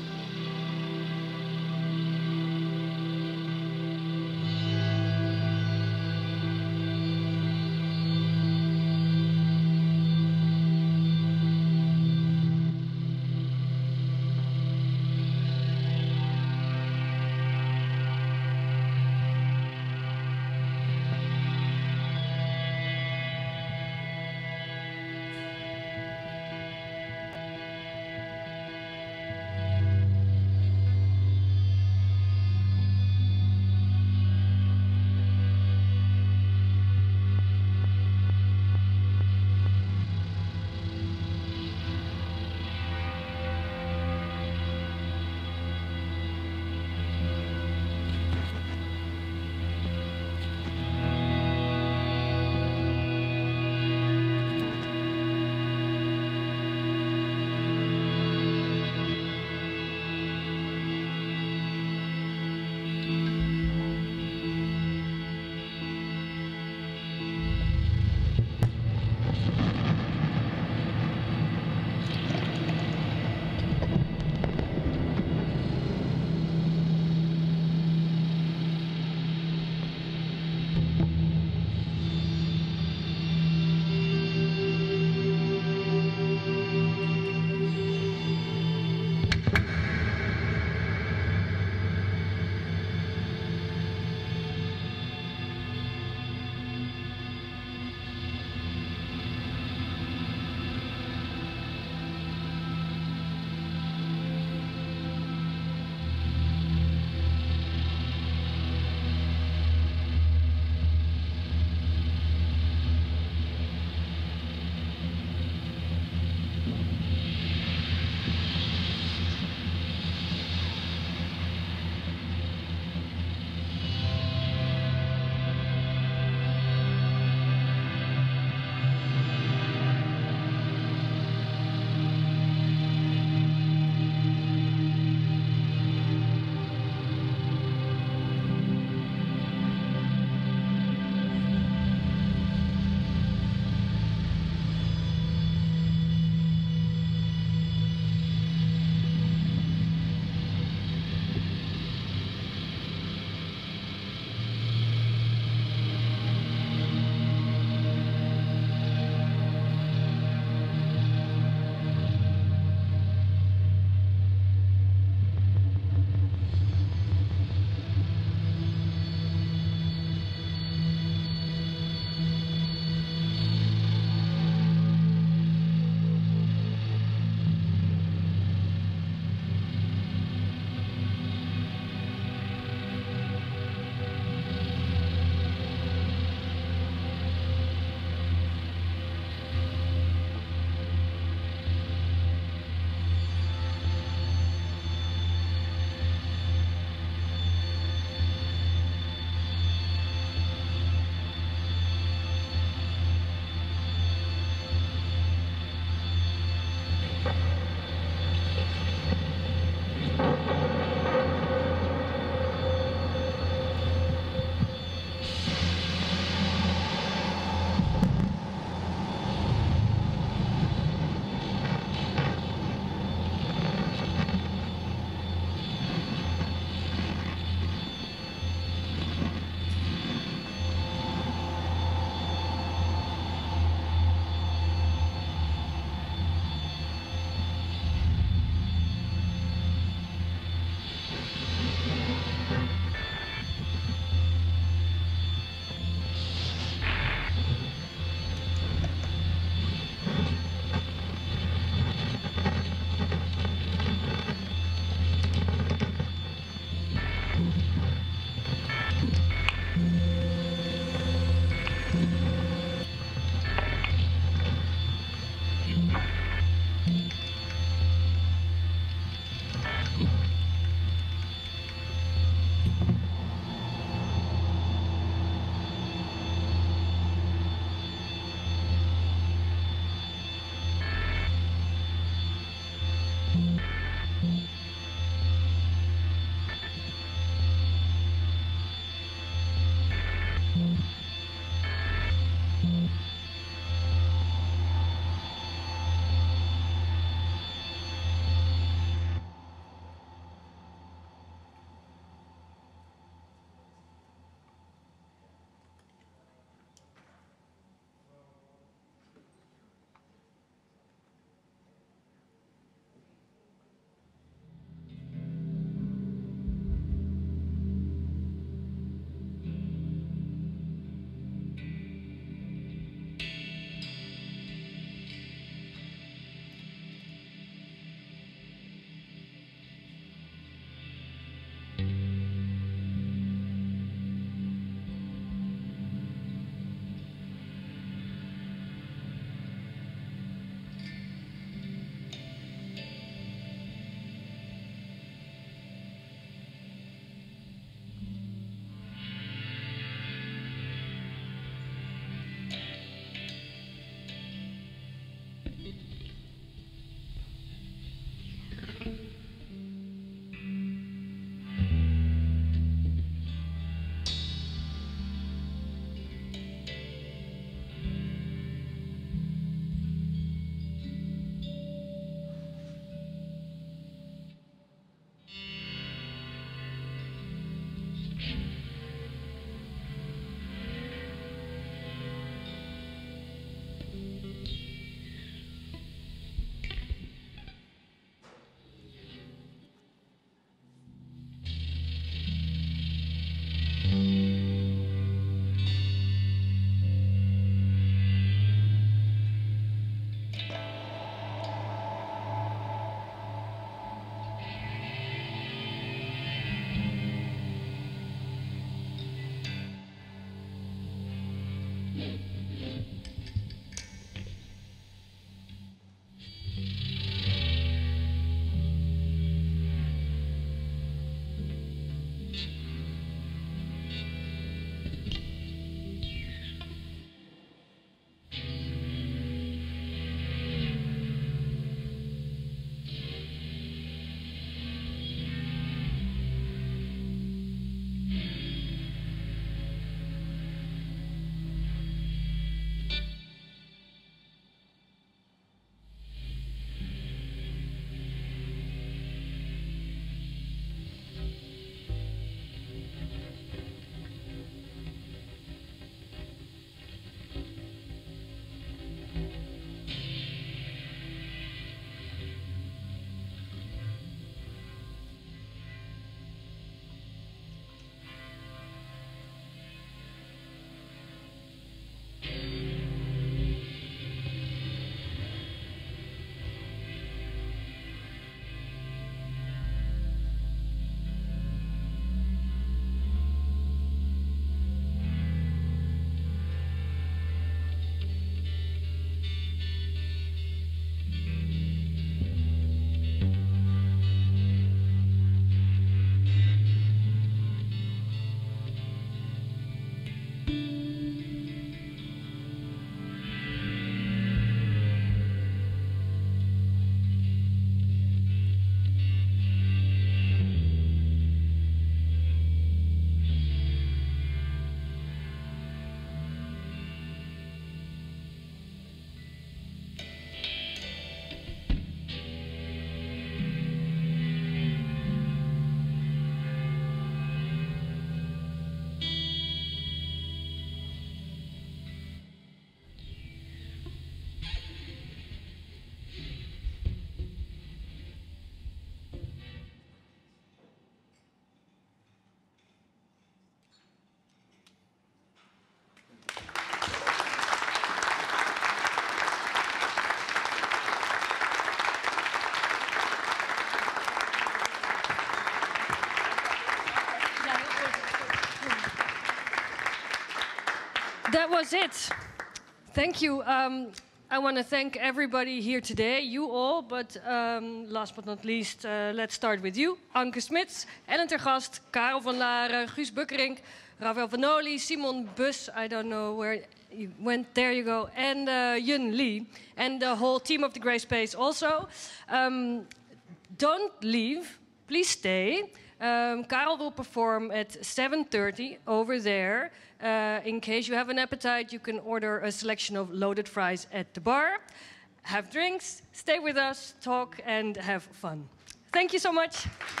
That was it. Thank you. Um, I want to thank everybody here today, you all, but um, last but not least, uh, let's start with you. Anke Smits, Ellen ter Gast, Karel van Laren, Guus Bukkerink, Rafael Vanoli, Simon Bus, I don't know where you went, there you go, and uh, Yun Lee, and the whole team of the Grey Space also. Um, don't leave, please stay. Um, Karel will perform at seven thirty over there. Uh, in case you have an appetite, you can order a selection of loaded fries at the bar. Have drinks, stay with us, talk, and have fun. Thank you so much.